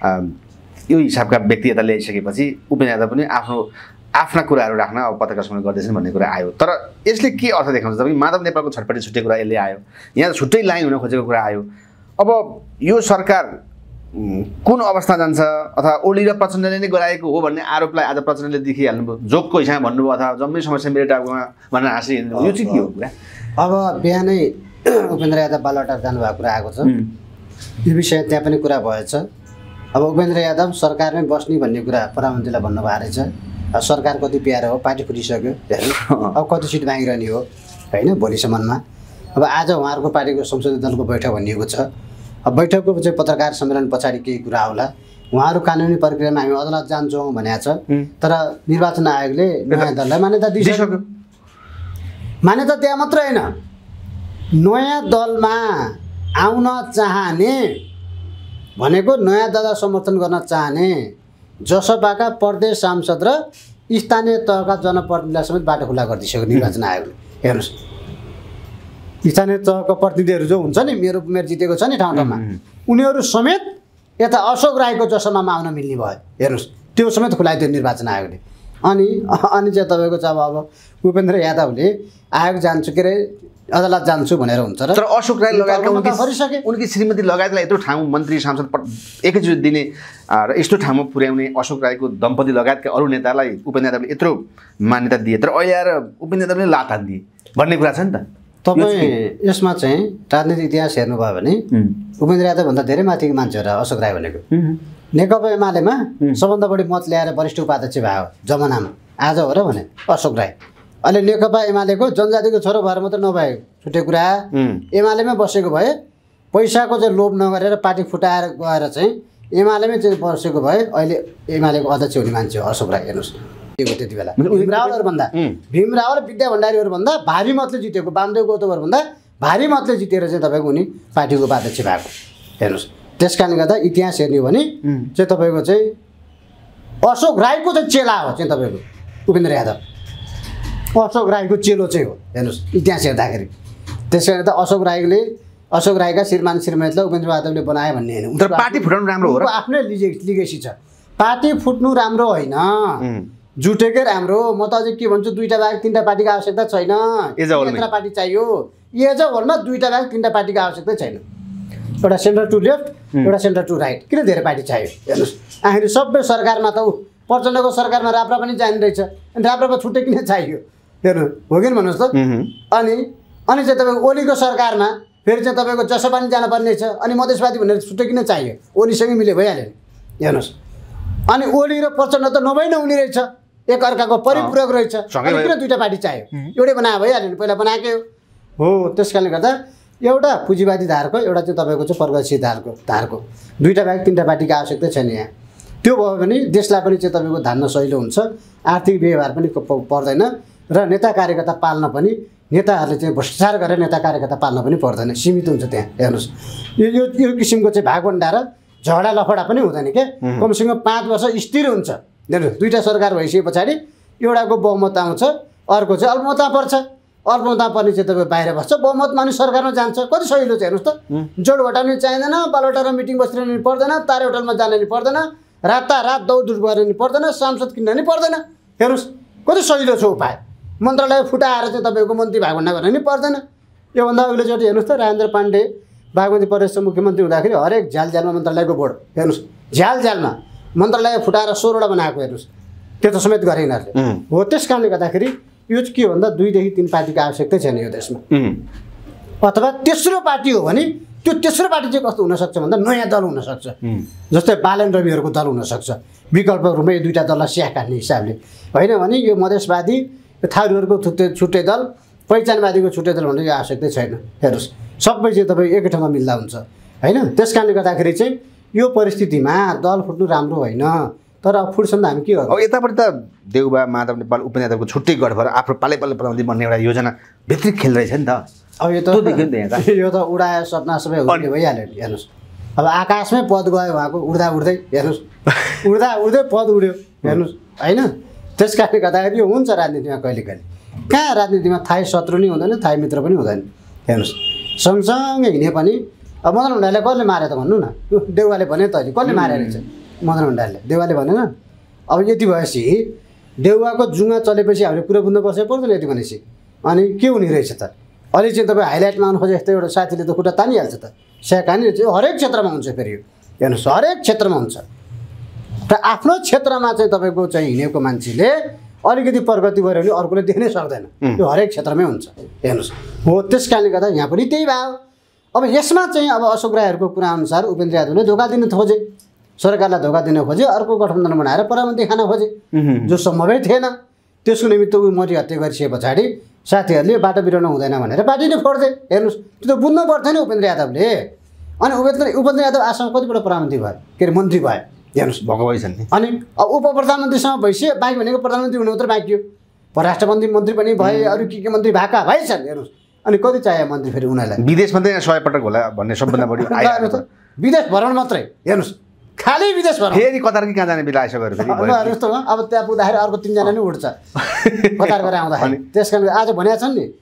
Speaker 1: यो हिसाबका व्यक्तिगतता ल्याइसकेपछि उपेन्द्र यादव पनि आफ्ना कुराहरू राख्न अब पत्रकार सम्मेलन गर्दैछन् भन्ने कुरा आयो। तर यसले के अर्थ देखाउँछ? तपाईँ माधव नेपालको छटपट्टि छुट्टै कुरा यसले आयो, यहाँ छुट्टै लाइन हुन खोजेको कुरा आयो। अब यो सरकार कुन अवस्था जान्छ? अथवा ओली र प्रचण्डले नै गराएको हो भन्ने आरोपलाई आज प्रचण्डले देखिहाल्नुभयो, जोकको हिसाबमा भन्नुभयो, अथवा जम्मै समस्या मेरो टाउकोमा भनेर हाँसिहिँड्नु, यो चाहिँ के हो कुरा?
Speaker 2: अब बिहानै उपेन्द्र यादव बालवाटार जानुभएको कुरा आएको छ, यो विषय त्यहाँ पनि कुरा भएछ। अब उपेन्द्र यादव सरकारमै बस्ने भन्ने कुरा प्रधानमन्त्रीलाई भन्नुभएको रहेछ। सरकार कति प्यारो हो, पार्टी फुटिसक्यो, अब कति सिट मागिरहने हो होइन भोलिसम्ममा। अब आज उहाँहरूको पार्टीको संसदीय दलको बैठक भनिएको छ। अब बैठकको चाहिँ पत्रकार सम्मेलन पछाडि केही कुरा होला। उहाँहरू कानुनी प्रक्रियामा हामी अदालत जान्छौँ भनेको छ, तर निर्वाचन आयोगले नयाँ दललाई मान्यता दिइसक्यो। मान्यता त्यहाँ मात्रै होइन, नयाँ दलमा आउन चाहने भनेको नयाँ दललाई समर्थन गर्न चाहने जसपाका प्रदेश सांसद र स्थानीय तहका जनप्रतिनिधिलाई समेत बाटो खुला गरिदिइसक्यो निर्वाचन आयोगले। हेर्नुहोस्, स्थानीय तहको प्रतिनिधिहरू जो हुन्छ नि, मेरो जितेको छ नि ठाउँ ठाउँमा, उनीहरू समेत यता अशोक राईको जसमामा आउन मिल्ने भयो। हेर्नुहोस्, त्यो समेत खुलाइदियो निर्वाचन आयोगले। अनि चाहिँ तपाईँको चाहिँ अब उपेन्द्र यादवले आयोग जान्छु के अरे अदालत जान्छु भनेर हुन्छ र,
Speaker 1: तर अशोक राई लगायतका उनकी श्रीमती लगायतलाई यत्रो ठाउँ मन्त्री सांसद एकैचोटि दिने र यस्तो ठाउँमा पुर्याउने अशोक राईको दम्पति लगायतका अरू नेतालाई उपेन्द्र यादवले यत्रो मान्यता दिए, तर अहिले आएर उपेन्द्र यादवले लात दिए भन्ने कुरा छ नि त।
Speaker 2: तपाईँ यसमा चाहिँ राजनीतिक इतिहास हेर्नुभयो भने उपेन्द्र यादवभन्दा धेरै माथिको मान्छे हो र अशोक राई भनेको। नेकपा एमालेमा सबभन्दा बढी मत ल्याएर वरिष्ठ उपाध्यक्ष भयो जमानामा, आज हो र भने अशोक राई। अहिले नेकपा एमालेको जनजातिको छोरो भएर मात्रै नभएको छुट्टै कुरा, एमालेमै बसेको भए पैसाको चाहिँ लोभ नगरेर पार्टी फुटाएर गएर चाहिँ एमालेमै चाहिँ बसेको भए अहिले एमालेको अध्यक्ष हुने मान्छे हो अशोक राई। हेर्नुहोस्, त्यति बेला भीम रावल विद्या भण्डारीहरूभन्दा भारी मतले जितेको, वामदेव गौतमहरूभन्दा भारी मतले जितेर चाहिँ तपाईँको उनी पार्टीको उपाध्यक्ष भएको। हेर्नुहोस्, त्यस कारणले गर्दा इतिहास हेर्ने हो भने चाहिँ तपाईँको चाहिँ अशोक राईको चाहिँ चेला हो चाहिँ तपाईँको उपेन्द्र यादव, अशोक राईको चेलो चाहिँ हो। हेर्नुहोस्, इतिहास हेर्दाखेरि त्यस कारण त अशोक राईका श्रीमान श्रीमतीलाई उपेन्द्र यादवले बनायो भन्ने होइन।
Speaker 1: तर पार्टी फुटाउनु राम्रो हो र?
Speaker 2: आफ्नै लिगेसी छ। पार्टी फुट्नु राम्रो होइन, जुटेकै राम्रो। म त अझै के भन्छु, 2टा बाहेक 3टा पार्टीको आवश्यकता छैन। यत्रो पार्टी चाहियो, एज अ होलमा 2टा बाहेक 3टा पार्टीको आवश्यकता छैन। एउटा सेन्टर टु लेफ्ट एउटा सेन्टर टु राइट किन धेरै पार्टी चाहियो हेर्नुहोस् आखिर सबै सरकारमा त प्रचण्डको सरकारमा राप्रा पनि चाहिँदैछ अनि राप्रामा छुट्टै किन चाहियो हेर्नु हो कि भन्नुहोस् त अनि चाहिँ तपाईँको ओलीको सरकारमा फेरि चाहिँ तपाईँको जसपानी जानुपर्ने छ अनि मधेसवादी भनेर छुट्टै किन चाहियो ओलीसँगै मिले भइहाल्यो नि हेर्नुहोस् अनि ओली र प्रचण्ड त नभई नहुने रहेछ एकअर्काको परिपूरक रहेछ अनि किन दुईवटा पार्टी चाहियो एउटै बनाए भइहाल्यो नि पहिला बनाएकै हो त्यस कारणले गर्दा एउटा पुँजीवादी धारको एउटा चाहिँ तपाईँको चाहिँ प्रगतिशील धारको दुईवटा बाहेक तिनवटा पार्टीको आवश्यकता छैन यहाँ त्यो भयो भने देशलाई पनि चाहिँ तपाईँको धान्न सजिलो हुन्छ आर्थिक व्यवहार पनि पर्दैन र नेता कार्यकर्ता पाल्न पनि नेताहरूले चाहिँ भ्रष्टाचार गरेर नेता कार्यकर्ता पाल्न पनि पर्दैन सीमित हुन्छ त्यहाँ हेर्नुहोस् यो किसिमको चाहिँ भागभण्डा र झगडा लफडा पनि हुँदैन क्या कमसेकम 5 वर्ष स्थिर हुन्छ हेर्नुहोस् दुईवटा सरकार भइसके पछाडि एउटाको बहुमत आउँछ अर्को चाहिँ अल्पमतमा पर्छ अल्पमतमा पर्ने चाहिँ तपाईँ बाहिर बस्छ बहुमत माने सरकारमा जान्छ कति सजिलो छ हेर्नुहोस् त जोड घटाउने चाहिँदैन बालवटा र मिटिङ बसिरहनु पर्दैन तारे होटलमा जान नि पर्दैन रात दौड गर्न नि पर्दैन सांसद किन्न नि पर्दैन हेर्नुहोस् कति सजिलो छ उपाय मन्त्रालय फुटाएर चाहिँ तपाईँको मन्त्री भागभण्डा गर्न नि पर्दैन योभन्दा अघिल्लोचोटि हेर्नुहोस् त राजेन्द्र पाण्डे बागमती प्रदेशको मुख्यमन्त्री हुँदाखेरि हरेक झ्यालमा मन्त्रालयको बोर्ड हेर्नुहोस् झ्यालमा मन्त्रालय फुटाएर 16वटा बनाएको हेर्नुहोस् त्यो त समेत गरे यिनीहरूले हो त्यस कारणले गर्दाखेरि यो चाहिँ के भन्दा 2 देखि 3 पार्टीको आवश्यकता छैन यो देशमा अथवा तेस्रो पार्टी हो भने त्यो तेस्रो पार्टी चाहिँ कस्तो हुनसक्छ भन्दा नयाँ दल हुनसक्छ जस्तै बालन रविहरूको दल हुनसक्छ विकल्प रूपमा यो दुईवटा दललाई स्याह काट्ने हिसाबले होइन भने यो मधेसवादी थारूहरूको छुट्टै दल पहिचानवादीको छुट्टै दल भन्ने यो आवश्यकता छैन हेर्नुहोस् सबै चाहिँ तपाईँ एकै ठाउँमा मिल्दा हुन्छ होइन त्यस कारणले गर्दाखेरि चाहिँ यो परिस्थितिमा दल फुट्नु राम्रो होइन तर अब फुट्छन् त हामी के गर्छौँ
Speaker 1: अब यतापट्टि त देउबा माधव नेपाल उपनेताको छुट्टै गठ भएर आफ्नो पाले प्रधानमन्त्री बन्ने एउटा योजना भित्री खेल रहेछ नि त
Speaker 2: अब यो त उडाए सपना सबै हुने भइहाल्यो नि हेर्नुहोस् अब आकाशमै पद गयो उहाँको उड्दा उड्दै हेर्नुहोस् उड्दै पद उड्यो हेर्नुहोस् होइन त्यस कारणले गर्दाखेरि यो हुन्छ राजनीतिमा कहिले कहाँ राजनीतिमा थाहै शत्रु नि हुँदैन थाहै मित्र पनि हुँदैन हेर्नुहोस् सँगसँगै हिँडे पनि अब मदन भण्डारीलाई कसले मारे त भन्नु न देउवाले भने त अहिले कसले मारे रहेछ मदन भण्डारीले देउवाले भनेन अब यति भएपछि देउवाको जुङ्गा चलेपछि हामीले कुरो बुझ्नुपर्छ पर्दैन यति भनेपछि अनि के हुने रहेछ त अहिले चाहिँ तपाईँ हाइलाइटमा आउनु खोजे जस्तो एउटा साथीले त खुट्टा तानिहाल्छ त स्याकानी हरेक क्षेत्रमा हुन्छ फेरि यो हेर्नुहोस् हरेक क्षेत्रमा हुन्छ र आफ्नो क्षेत्रमा चाहिँ तपाईँको चाहिँ हिँडेको मान्छेले अलिकति प्रगति गऱ्यो भने अर्कोले देख्नै सक्दैन यो हरेक क्षेत्रमै हुन्छ हेर्नुहोस् हो त्यस कारणले गर्दा यहाँ पनि त्यही भयो अब यसमा चाहिँ अब अशोक राईहरूको कुरा अनुसार उपेन्द्र यादवले धोका दिन खोजे सरकारलाई धोका दिन खोजे अर्को गठबन्धन बनाएर प्रधानमन्त्री खान खोजे जो सम्भवै थिएन त्यसको निमित्त ऊ मरि हत्या गरिसके पछाडि साथीहरूले बाटो बिराउनु हुँदैन भनेर पार्टी नै फोड्थे हेर्नुहोस् त्यो त बुझ्नु पर्थ्यो नि उपेन्द्र यादवले अनि उपेन्द्र यादव आसाम कतिपल्ट प्रधानमन्त्री भयो के अरे मन्त्री भयो हेर्नुहोस्
Speaker 1: भएको भइसन् नि
Speaker 2: अनि अब उप प्रधानमन्त्रीसँग भइसक्यो बाँकी भनेको प्रधानमन्त्री हुनु मात्र बाँकी हो परराष्ट्र मन्त्री पनि भए अरू के मन्त्री भएका भएछन् हेर्नुहोस् अनि कति चाहियो मन्त्री फेरि उनीहरूलाई
Speaker 1: विदेशमा चाहिँ 100 पटक होला भन्ने सबभन्दा बढी
Speaker 2: विदेश भ्रमण मात्रै हेर्नुहोस् खाली विदेश भ्रमण
Speaker 1: फेरि कतार कि कहाँ जाने बेला आइसक्यो
Speaker 2: हेर्नुहोस् त अब त्यहाँ पुग्दाखेरि अर्को 3 जना नै उड्छ कतार गरेर आउँदाखेरि त्यस कारण आज भनेका छन् नि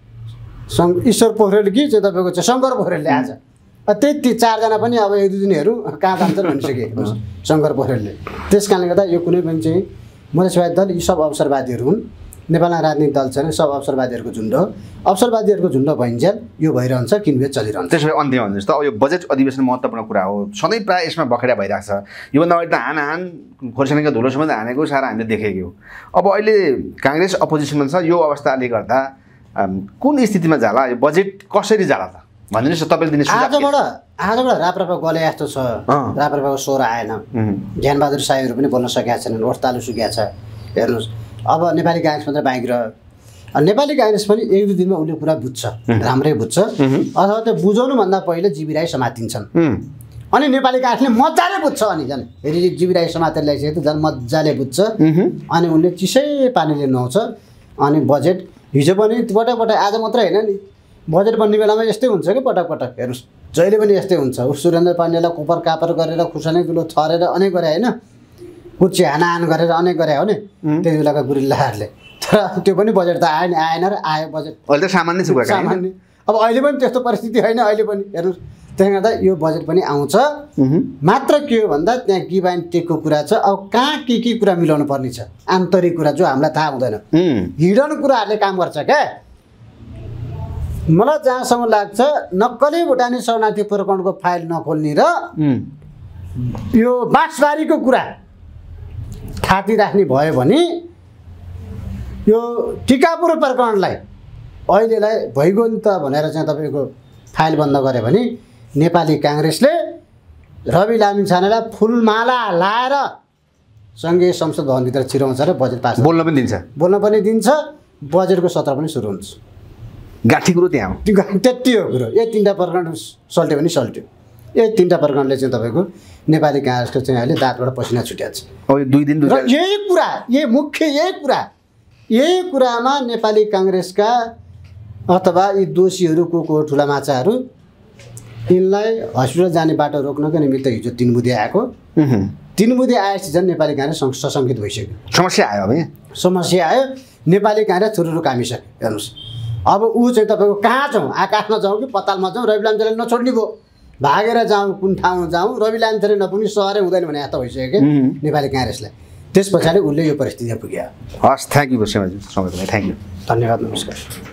Speaker 2: ईश्वर पोखरेल कि चाहिँ तपाईँको चाहिँ शङ्कर पोखरेलले आज त्यही 4 जना पनि अब 1-2 दिनहरू कहाँ जान्छन् भनिसके शङ्कर पोखरेलले त्यस कारणले गर्दा यो कुनै पनि चाहिँ मधेसवादी दल यी सब अवसरवादीहरू हुन् नेपालमा राजनीतिक दल छैन सब अवसरवादीहरूको झुन्ड हो अवसरवादीहरूको झुन्ड भइन्जेल यो भइरहन्छ किनबेच चलिरहन्छ
Speaker 1: त्यसो भए अन्त्यमा भन्नुहोस् त अब यो बजेट अधिवेशन महत्त्वपूर्ण कुरा हो सधैँ प्रायः यसमा बखेडा भइरहेको छ योभन्दा अगाडि त हान खोर्सानीको धुलोसम्म हानेको सारा हामीले देखेको अब अहिले काङ्ग्रेस अपोजिसनमा छ यो अवस्थाले गर्दा कुन स्थितिमा जाला यो बजेट कसरी जाला त भन्दिनुहोस् तपाईँले दिने
Speaker 2: आजबाट राप्रपा गले जस्तो छ राप्रपाको स्वर आएन ज्ञानबहादुर साईहरू पनि बोल्न सकेका छैनन् ओठतालु सुकेको छ हेर्नुहोस् अब नेपाली काङ्ग्रेस मात्रै बाँकी रह्यो नेपाली काङ्ग्रेस पनि 1-2 दिनमा उसले कुरा बुझ्छ राम्रै बुझ्छ अथवा त्यो बुझाउनुभन्दा पहिले जीवी राई समातिन्छन् अनि नेपाली काङ्ग्रेसले मजाले बुझ्छ अनि झन् फेरि जीवी राई समातेर ल्याइसकेको त झन् मजाले बुझ्छ अनि उनले चिसै पानीले नुहाउँछ अनि बजेट हिजो पनि पटक आज मात्रै होइन नि बजेट बन्ने बेलामा यस्तै हुन्छ कि पटक हेर्नुहोस् जहिले पनि यस्तै हुन्छ सुरेन्द्र पाण्डेलाई कोपर कापर गरेर खुर्सानी किलो थरेर अनेक गरे होइन कुर्ची हानाहान गरेर अनेक गरे हो नि त्यति बेलाका गुरिल्लाहरूले तर त्यो पनि बजेट त आएन र आयो बजेट
Speaker 1: अहिले त सामान्य छ
Speaker 2: सामान्य अब अहिले पनि त्यस्तो परिस्थिति होइन अहिले पनि हेर्नुहोस् त्यसले गर्दा यो बजेट पनि आउँछ मात्र के हो भन्दा त्यहाँ गिभ एन्ड टेकको कुरा छ अब कहाँ के कुरा मिलाउनु पर्ने छ आन्तरिक कुरा जो हामीलाई थाहा हुँदैन हिडन कुराहरूले काम गर्छ क्या मलाई जहाँसम्म लाग्छ नक्कली भुटानी शरणार्थी प्रकरणको फाइल नखोल्ने र यो बाँसबारीको कुरा थाती राख्ने भयो भने यो टिकापुर प्रकरणलाई अहिलेलाई भइगयो नि त भनेर चाहिँ तपाईँको फाइल बन्द गऱ्यो भने नेपाली काङ्ग्रेसले रवि लामिछानेलाई फुलमाला लाएर सङ्घीय संसद भवनभित्र छिराउँछ र बजेट पास
Speaker 1: बोल्न पनि दिन्छ
Speaker 2: बजेटको सत्र पनि सुरु हुन्छ।
Speaker 1: गाठी कुरो त्यहाँ हो,
Speaker 2: त्यति हो कुरो। यो 3टा प्रकरण सल्ट्यो भने सल्ट्यो। यो 3टा प्रकरणले चाहिँ तपाईँको नेपाली काङ्ग्रेसको चाहिँ अहिले दाँतबाट पसिना छुट्याएको छ।
Speaker 1: अब यो 2 दिन
Speaker 2: र यही कुरामा नेपाली काङ्ग्रेसका अथवा यी दोषीहरू को ठुला माछाहरू यिनलाई हस्पिटल जाने बाटो रोक्नको निमित्त हिजो 3 बुँदे आएको। 3 बुँदे आएपछि झन् नेपाली काङ्ग्रेस सशङ्कित भइसक्यो। समस्या आयो नेपाली काङ्ग्रेस थुरुरु कामिसक्यो। हेर्नुहोस् अब ऊ चाहिँ तपाईँको कहाँ जाउँ, आकाशमा जाउँ कि पतालमा जाउँ, रवि लामिछानेले नछोड्ने भयो, भागेर जाउँ कुन ठाउँ जाउँ, रवि लामिछाने नपुग्ने सहरै हुँदैन भने यस्तो भइसक्यो कि नेपाली काङ्ग्रेसलाई। त्यस पछाडि उसले यो परिस्थितिमा पुग्यो।
Speaker 1: हस्, थ्याङ्क यू। थ्याङ्क यू,
Speaker 2: धन्यवाद, नमस्कार।